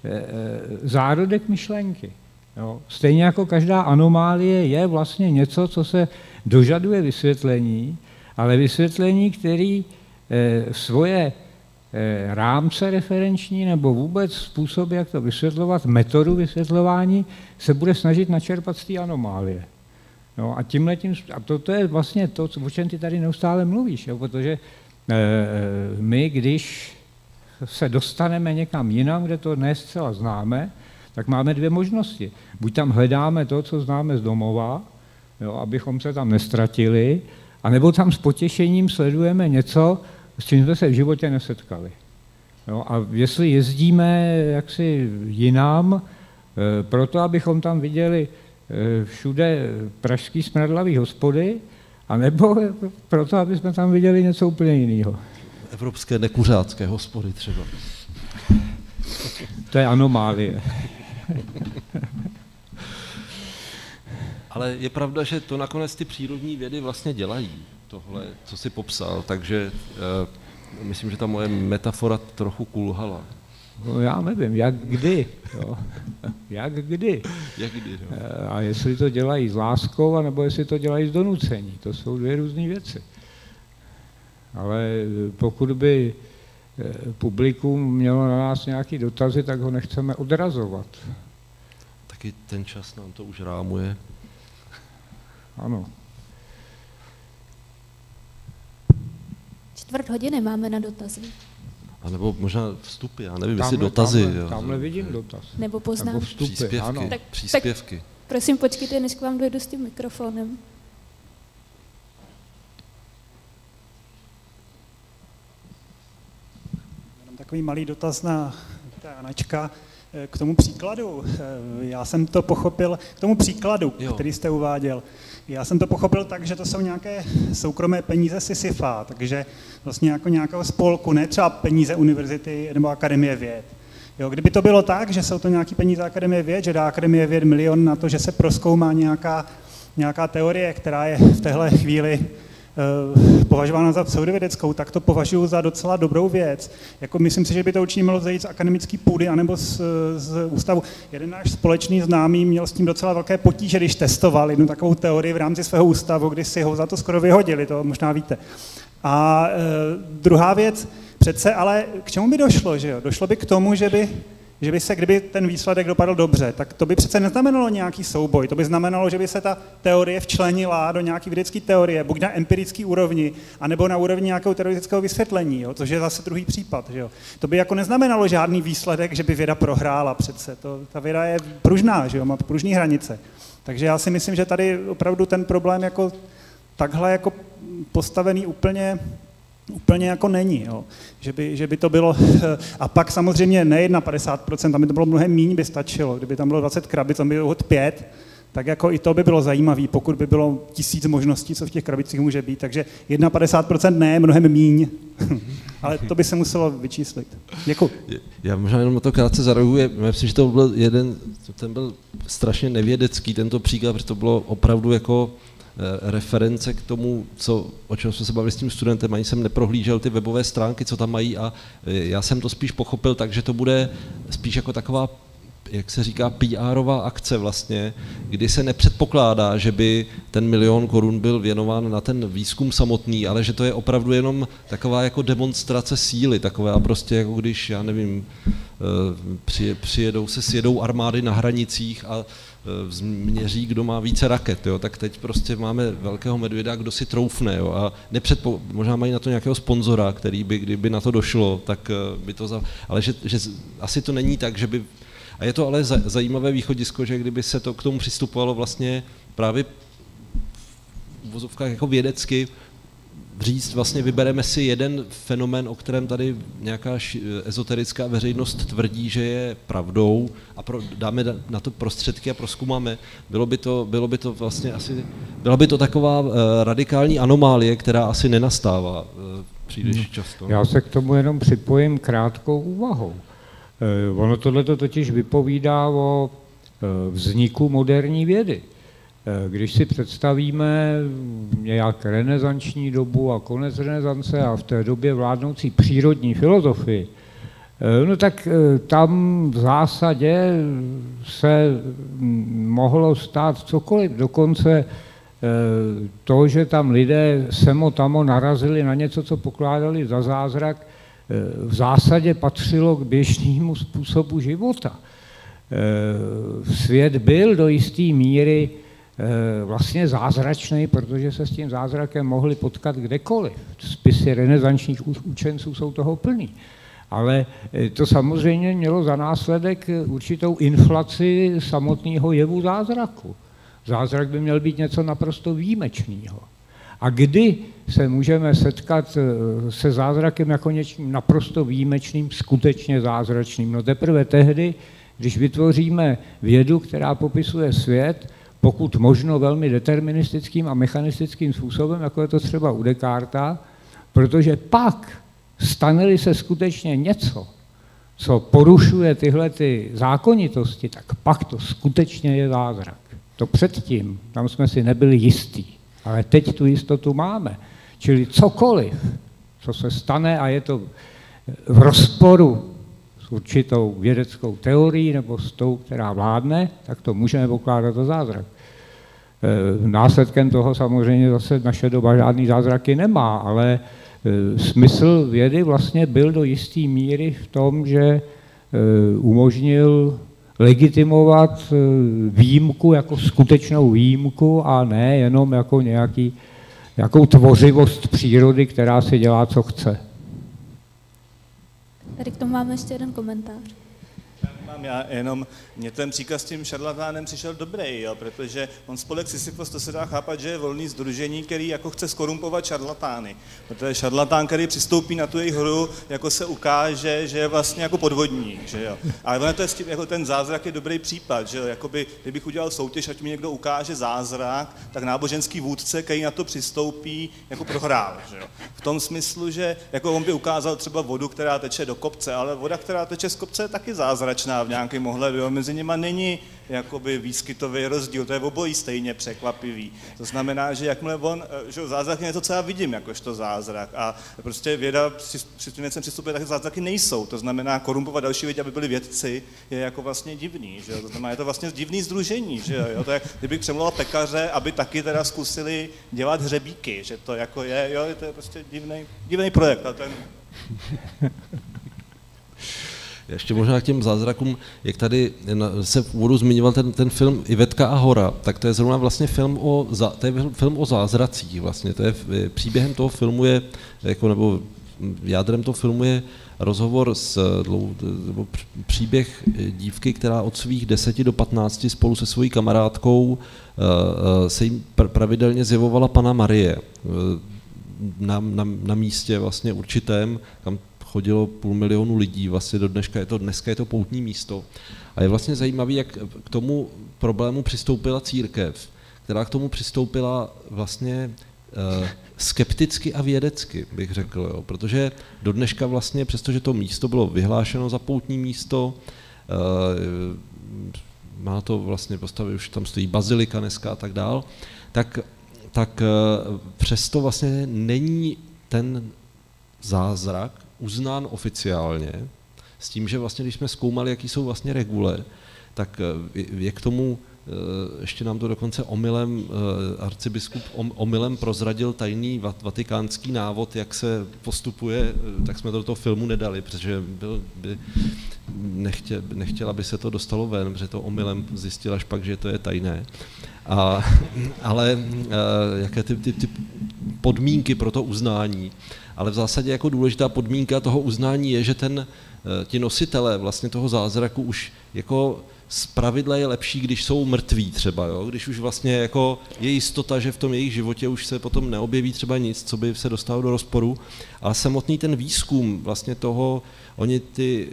Speaker 2: zárodek myšlenky. Jo. Stejně jako každá anomálie je vlastně něco, co se dožaduje vysvětlení, ale vysvětlení, který svoje rámce referenční nebo vůbec způsob, jak to vysvětlovat, metodu vysvětlování, se bude snažit načerpat z té anomálie. No a a to je vlastně to, o čem ty tady neustále mluvíš, jo, protože my, když se dostaneme někam jinam, kde to ne zcela známe, tak máme dvě možnosti. Buď tam hledáme to, co známe z domova, jo, abychom se tam nestratili, anebo tam s potěšením sledujeme něco, s čím jsme se v životě nesetkali. Jo, a jestli jezdíme jaksi jinam, proto abychom tam viděli všude pražský smradlavý hospody, anebo proto, aby jsme tam viděli něco úplně jiného.
Speaker 3: Evropské nekuřácké hospody třeba.
Speaker 2: To je anomálie.
Speaker 3: Ale je pravda, že to nakonec ty přírodní vědy vlastně dělají, tohle, co jsi popsal, takže myslím, že ta moje metafora trochu kulhala.
Speaker 2: No já nevím, jak kdy. Jo. Jak kdy.
Speaker 3: Jak kdy, jo.
Speaker 2: A jestli to dělají s láskou, anebo jestli to dělají z donucení. To jsou dvě různé věci. Ale pokud by publikum mělo na nás nějaké dotazy, tak ho nechceme odrazovat.
Speaker 3: Taky ten čas nám to už rámuje.
Speaker 2: Ano.
Speaker 1: 4 hodiny máme na dotazy.
Speaker 3: A nebo možná vstupy, já nevím,
Speaker 2: Tamhle,
Speaker 3: jestli dotazy.
Speaker 2: Tamhle vidím dotaz.
Speaker 1: Nebo poznámky.
Speaker 2: Nebo vstupy,
Speaker 3: Příspěvky.
Speaker 2: ano.
Speaker 3: Příspěvky.
Speaker 1: Prosím, počkejte, než k vám dojdu s tím mikrofonem.
Speaker 4: Takový malý dotaz na Anačka k tomu příkladu. Já jsem to pochopil, k tomu příkladu, který jste uváděl. Já jsem to pochopil tak, že to jsou nějaké soukromé peníze Sisyfa, takže vlastně jako nějakého spolku, ne třeba peníze univerzity nebo Akademie věd. Jo, kdyby to bylo tak, že jsou to nějaké peníze Akademie věd, že dá Akademie věd 1 milion na to, že se prozkoumá nějaká teorie, která je v téhle chvíli považována za pseudovědeckou, tak to považuji za docela dobrou věc. Jako myslím si, že by to určitě mělo zajít z akademické půdy anebo z ústavu. Jeden náš společný známý měl s tím docela velké potíže, když testoval jednu takovou teorii v rámci svého ústavu, kdy si ho za to skoro vyhodili, to možná víte. A druhá věc, přece ale k čemu by došlo, že jo? Došlo by k tomu, že by se, kdyby ten výsledek dopadl dobře, tak to by přece neznamenalo nějaký souboj. To by znamenalo, že by se ta teorie včlenila do nějaké vědecké teorie, buď na empirické úrovni, anebo na úrovni nějakého teoretického vysvětlení, jo? Což je zase druhý případ. Že jo? To by jako neznamenalo žádný výsledek, že by věda prohrála přece. Ta věda je pružná, že jo? Má pružný hranice. Takže já si myslím, že tady opravdu ten problém jako takhle jako postavený úplně jako není, jo. Že by to bylo, a pak samozřejmě ne 51%, tam by to bylo mnohem míň, by stačilo, kdyby tam bylo 20 krabic, tam by bylo 5, tak jako i to by bylo zajímavé, pokud by bylo 1000 možností, co v těch krabicích může být, takže 51% ne, mnohem míň, ale to by se muselo vyčíslit. Děkuji.
Speaker 3: Já možná jenom na to krátce zareaguji, myslím, že to byl ten byl strašně nevědecký tento příklad, protože to bylo opravdu jako reference k tomu, o čem jsme se bavili s tím studentem, ani jsem neprohlížel ty webové stránky, co tam mají a já jsem to spíš pochopil tak, že to bude spíš jako taková, jak se říká, PR-ová akce vlastně, kdy se nepředpokládá, že by ten 1 milion korun byl věnován na ten výzkum samotný, ale že to je opravdu jenom taková jako demonstrace síly, taková prostě jako když, já nevím, sjedou armády na hranicích a měří, kdo má více raket, jo, tak teď prostě máme velkého medvěda, kdo si troufne, jo, a možná mají na to nějakého sponzora, který by, kdyby na to došlo, tak by to ale že asi to není tak, že by, a je to ale zajímavé východisko, že kdyby se to k tomu přistupovalo vlastně právě v uvozovkách jako vědecky, říct, vlastně vybereme si jeden fenomén, o kterém tady nějaká ezoterická veřejnost tvrdí, že je pravdou a dáme na to prostředky a prozkoumáme. Bylo by to vlastně asi, byla by to taková radikální anomálie, která asi nenastává příliš často.
Speaker 2: Já se k tomu jenom připojím krátkou úvahou. Ono tohleto totiž vypovídá o vzniku moderní vědy. Když si představíme nějak renesanční dobu a konec renesance a v té době vládnoucí přírodní filozofii, no tak tam v zásadě se mohlo stát cokoliv. Dokonce to, že tam lidé semo tamo narazili na něco, co pokládali za zázrak, v zásadě patřilo k běžnému způsobu života. Svět byl do jisté míry vlastně zázračný, protože se s tím zázrakem mohli potkat kdekoliv. Spisy renesančních učenců jsou toho plný. Ale to samozřejmě mělo za následek určitou inflaci samotného jevu zázraku. Zázrak by měl být něco naprosto výjimečného. A kdy se můžeme setkat se zázrakem jako něčím naprosto výjimečným, skutečně zázračným? No teprve tehdy, když vytvoříme vědu, která popisuje svět, pokud možno velmi deterministickým a mechanistickým způsobem, jako je to třeba u Descartesa, protože pak stane-li se skutečně něco, co porušuje tyhle ty zákonitosti, tak pak to skutečně je zázrak. To předtím, tam jsme si nebyli jistí, ale teď tu jistotu máme. Čili cokoliv, co se stane a je to v rozporu s určitou vědeckou teorií nebo s tou, která vládne, tak to můžeme pokládat za zázrak. Následkem toho samozřejmě zase naše doba žádný zázraky nemá, ale smysl vědy vlastně byl do jisté míry v tom, že umožnil legitimovat výjimku jako skutečnou výjimku a ne jenom jako nějakou tvořivost přírody, která si dělá, co chce.
Speaker 1: Tady k tomu máme ještě jeden komentář.
Speaker 5: Já jenom, mně ten příkaz s tím šarlatánem přišel dobrý, jo, protože on spolek Sisyfos, to se dá chápat, že je volný sdružení, který jako chce skorumpovat šarlatány. Protože šarlatán, který přistoupí na tu jejich hru, jako se ukáže, že je vlastně jako podvodník, že jo. Ale ono to je jako ten zázrak je dobrý případ, že jo, jakoby, kdybych udělal soutěž, ať mi někdo ukáže zázrak, tak náboženský vůdce, který na to přistoupí, jako prohrál, že jo. V tom smyslu, že jako on by ukázal třeba vodu, která teče do kopce, ale voda, která teče z kopce, je taky zázračná v nějakém ohledu, jo. Mezi nimi není jakoby výskytový rozdíl, to je obojí stejně překvapivý. To znamená, že jakmile že zázrak je něco, co já vidím, jakožto zázrak. A prostě věda při tím věcem přistupuje, tak zázraky nejsou. To znamená, korumpovat další lidi, aby byli vědci, je jako vlastně divný. Že jo? To znamená, je to vlastně divný sdružení. Že jo? To je, kdybych přemlouval pekaře, aby taky teda zkusili dělat hřebíky, že to jako je, jo, to je prostě divný projekt. A ten...
Speaker 3: Ještě možná k těm zázrakům, jak tady se v úvodu zmiňoval ten film Ivetka a hora, tak to je zrovna vlastně film o zázracích vlastně. To je, příběhem toho filmu je, jako, nebo jádrem toho filmu je rozhovor nebo příběh dívky, která od svých 10 do 15 spolu se svojí kamarádkou se jim pravidelně zjevovala Panna Marie na místě vlastně určitém, kam chodilo 500 000 lidí, vlastně dneska je to poutní místo. A je vlastně zajímavé, jak k tomu problému přistoupila církev, která k tomu přistoupila vlastně skepticky a vědecky, bych řekl, jo. Protože do dneška vlastně, přestože to místo bylo vyhlášeno za poutní místo, má to vlastně postavy, už tam stojí bazilika dneska a tak dál, tak přesto vlastně není ten zázrak uznán oficiálně, s tím, že vlastně, když jsme zkoumali, jaký jsou vlastně regule, tak je k tomu, ještě nám to dokonce omylem, arcibiskup omylem prozradil tajný vatikánský návod, jak se postupuje, tak jsme to do toho filmu nedali, protože nechtěla, aby se to dostalo ven, protože to omylem zjistil až pak, že to je tajné. Ale jaké ty podmínky pro to uznání. Ale v zásadě jako důležitá podmínka toho uznání je, že ti nositelé vlastně toho zázraku už jako zpravidla je lepší, když jsou mrtví třeba, jo? Když už vlastně jako je jistota, že v tom jejich životě už se potom neobjeví třeba nic, co by se dostalo do rozporu, ale samotný ten výzkum vlastně toho, oni ty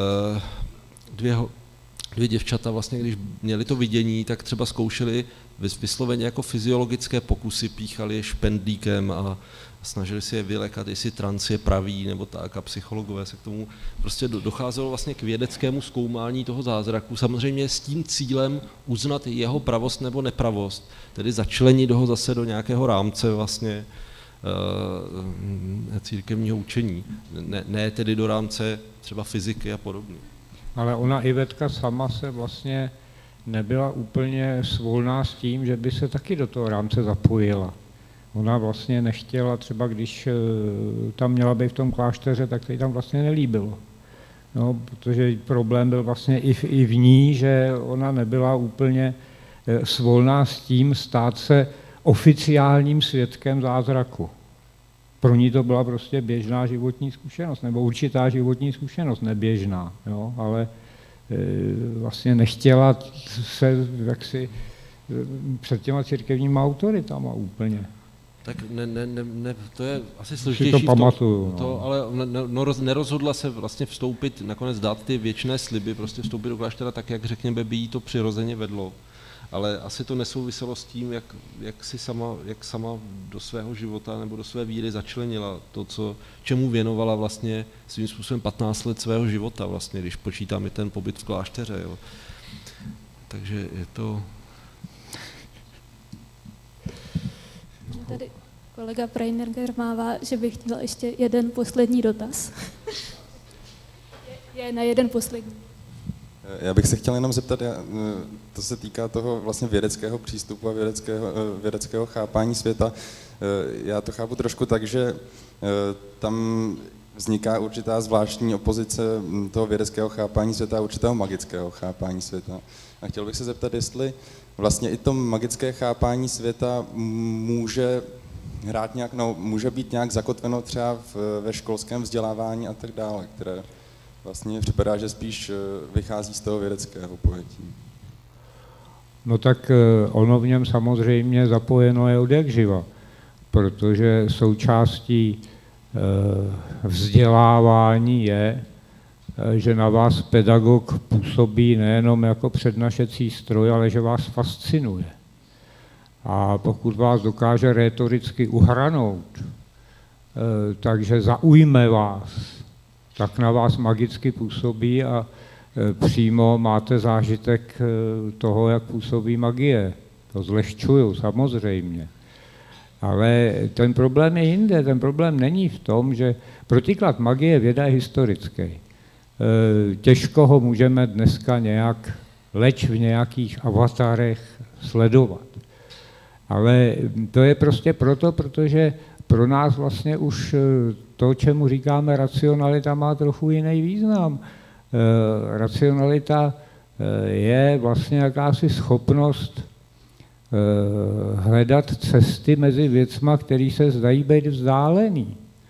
Speaker 3: dvě děvčata vlastně, když měli to vidění, tak třeba zkoušeli vysloveně jako fyziologické pokusy, píchali je špendlíkem a snažili si je vylékat, jestli trans je pravý nebo tak, a psychologové se k tomu prostě docházelo vlastně k vědeckému zkoumání toho zázraku, samozřejmě s tím cílem uznat jeho pravost nebo nepravost, tedy začlenit ho zase do nějakého rámce vlastně církevního učení, ne tedy do rámce třeba fyziky a podobně.
Speaker 2: Ale ona Ivetka sama se vlastně nebyla úplně svolná s tím, že by se taky do toho rámce zapojila. Ona vlastně nechtěla, třeba když tam měla být v tom klášteře, tak to jí tam vlastně nelíbilo. No, protože problém byl vlastně i v ní, že ona nebyla úplně svolná s tím stát se oficiálním svědkem zázraku. Pro ní to byla prostě běžná životní zkušenost, nebo určitá životní zkušenost, neběžná, jo, ale vlastně nechtěla se jaksi před těma církevníma autoritama úplně.
Speaker 3: Tak to je asi složitější.
Speaker 2: Si to pamatuju.
Speaker 3: Ale nerozhodla se vlastně vstoupit, nakonec dát ty věčné sliby, prostě vstoupit do kláštera tak, jak řekněme, by jí to přirozeně vedlo. Ale asi to nesouviselo s tím, jak sama do svého života nebo do své víry začlenila to, čemu věnovala vlastně svým způsobem 15 let svého života, vlastně, když počítám i ten pobyt v klášteře. Jo. Takže je to...
Speaker 1: Tady kolega Preinerger mává, že bych chtěl ještě jeden poslední dotaz. Je na jeden poslední.
Speaker 6: Já bych se chtěl jenom zeptat, to se týká toho vlastně vědeckého přístupu a vědeckého chápání světa. Já to chápu trošku tak, že tam vzniká určitá zvláštní opozice toho vědeckého chápání světa a určitého magického chápání světa. A chtěl bych se zeptat, jestli vlastně i to magické chápání světa může hrát nějak, může být nějak zakotveno třeba ve školském vzdělávání a tak dále, které vlastně připadá, že spíš vychází z toho vědeckého pojetí.
Speaker 2: No tak ono v něm samozřejmě zapojeno je odjakživa, protože součástí vzdělávání je, že na vás pedagog působí nejenom jako přednášecí stroj, ale že vás fascinuje. A pokud vás dokáže rétoricky uhranout, takže zaujme vás, tak na vás magicky působí a přímo máte zážitek toho, jak působí magie. To zlehčuju, samozřejmě. Ale ten problém je jinde. Ten problém není v tom, že protiklad magie věda je historický. Těžko ho můžeme dneska nějak, leč v nějakých avatarech sledovat. Ale to je prostě proto, protože pro nás vlastně už to, čemu říkáme racionalita, má trochu jiný význam. Racionalita je vlastně jakási schopnost hledat cesty mezi věcma, které se zdají být vzdálený.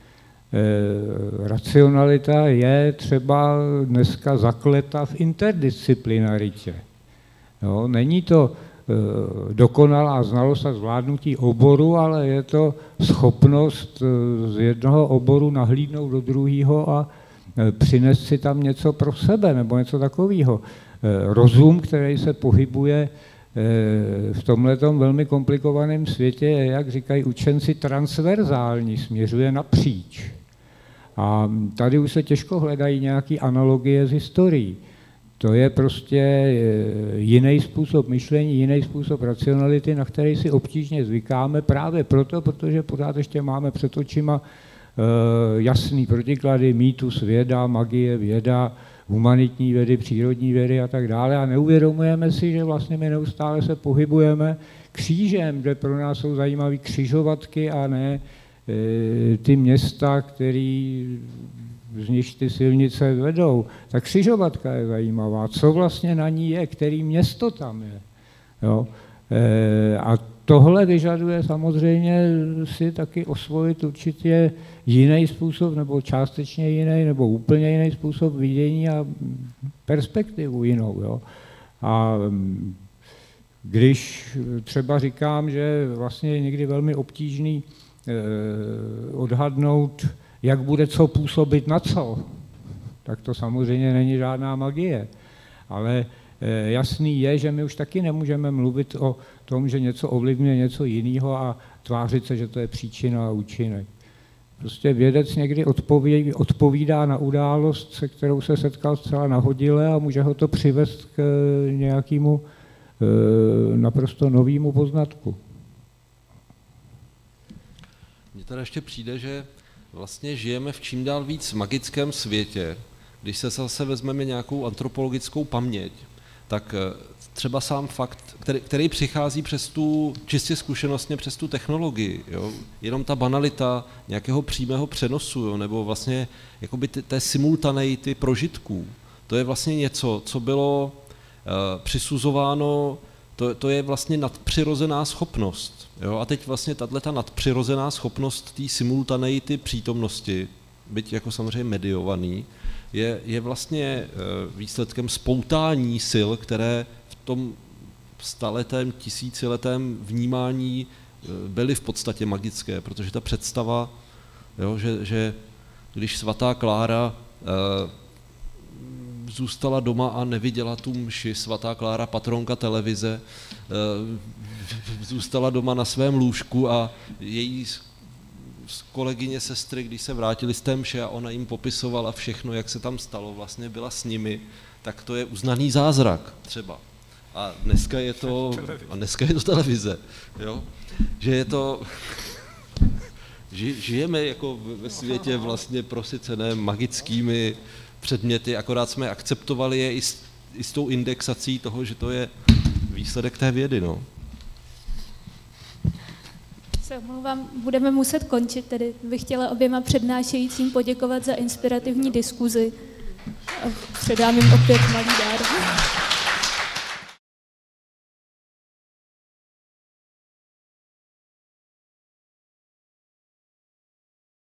Speaker 2: Racionalita je třeba dneska zakleta v interdisciplinaritě. Jo, není to dokonalá znalost a zvládnutí oboru, ale je to schopnost z jednoho oboru nahlídnout do druhého a přinést si tam něco pro sebe nebo něco takového. Rozum, který se pohybuje v tomhletom velmi komplikovaném světě, je, jak říkají učenci, transverzální, směřuje napříč. A tady už se těžko hledají nějaké analogie z historií. To je prostě jiný způsob myšlení, jiný způsob racionality, na který si obtížně zvykáme právě proto, protože pořád ještě máme před očima jasný protiklady, mýtus, věda, magie, věda, humanitní vědy, přírodní vědy a tak dále a neuvědomujeme si, že vlastně my neustále se pohybujeme křížem, kde pro nás jsou zajímavé křižovatky a ne ty města, který z nich ty silnice vedou. Ta křižovatka je zajímavá. Co vlastně na ní je, který město tam je. Jo? A tohle vyžaduje samozřejmě si taky osvojit určitě jiný způsob, nebo částečně jiný, nebo úplně jiný způsob vidění a perspektivu jinou. Jo? A když třeba říkám, že vlastně je někdy velmi obtížný odhadnout, jak bude co působit na co, tak to samozřejmě není žádná magie. Ale jasný je, že my už taky nemůžeme mluvit o tom, že něco ovlivňuje něco jiného a tvářit se, že to je příčina a účinek. Prostě vědec někdy odpovídá na událost, se kterou se setkal zcela nahodile a může ho to přivést k nějakému naprosto novému poznatku.
Speaker 3: Mně teda ještě přijde, že vlastně žijeme v čím dál víc magickém světě. Když se zase vezmeme nějakou antropologickou paměť, tak třeba sám fakt, který přichází přes tu, čistě zkušenostně přes tu technologii, jo? Jenom ta banalita nějakého přímého přenosu, jo? Nebo vlastně jakoby té simultaneity prožitků, to je vlastně něco, co bylo přisuzováno To je vlastně nadpřirozená schopnost. Jo? A teď vlastně tato nadpřirozená schopnost té simultaneity přítomnosti, byť jako samozřejmě mediovaný, je vlastně výsledkem spoutání sil, které v tom staletém, tisíciletém vnímání byly v podstatě magické, protože ta představa, jo, že když svatá Klára zůstala doma a neviděla tu mši, svatá Klára, patronka televize, zůstala doma na svém lůžku a její kolegyně, sestry, když se vrátili z té mše a ona jim popisovala všechno, jak se tam stalo, vlastně byla s nimi, tak to je uznaný zázrak třeba. A dneska je to televize. Jo? Že je to... Žijeme jako ve světě vlastně prosyceném magickými předměty, akorát jsme akceptovali je i s tou indexací toho, že to je výsledek té vědy. No.
Speaker 1: Se omlouvám, budeme muset končit, tedy bych chtěla oběma přednášejícím poděkovat za inspirativní diskuzi a předám jim opět malý dár.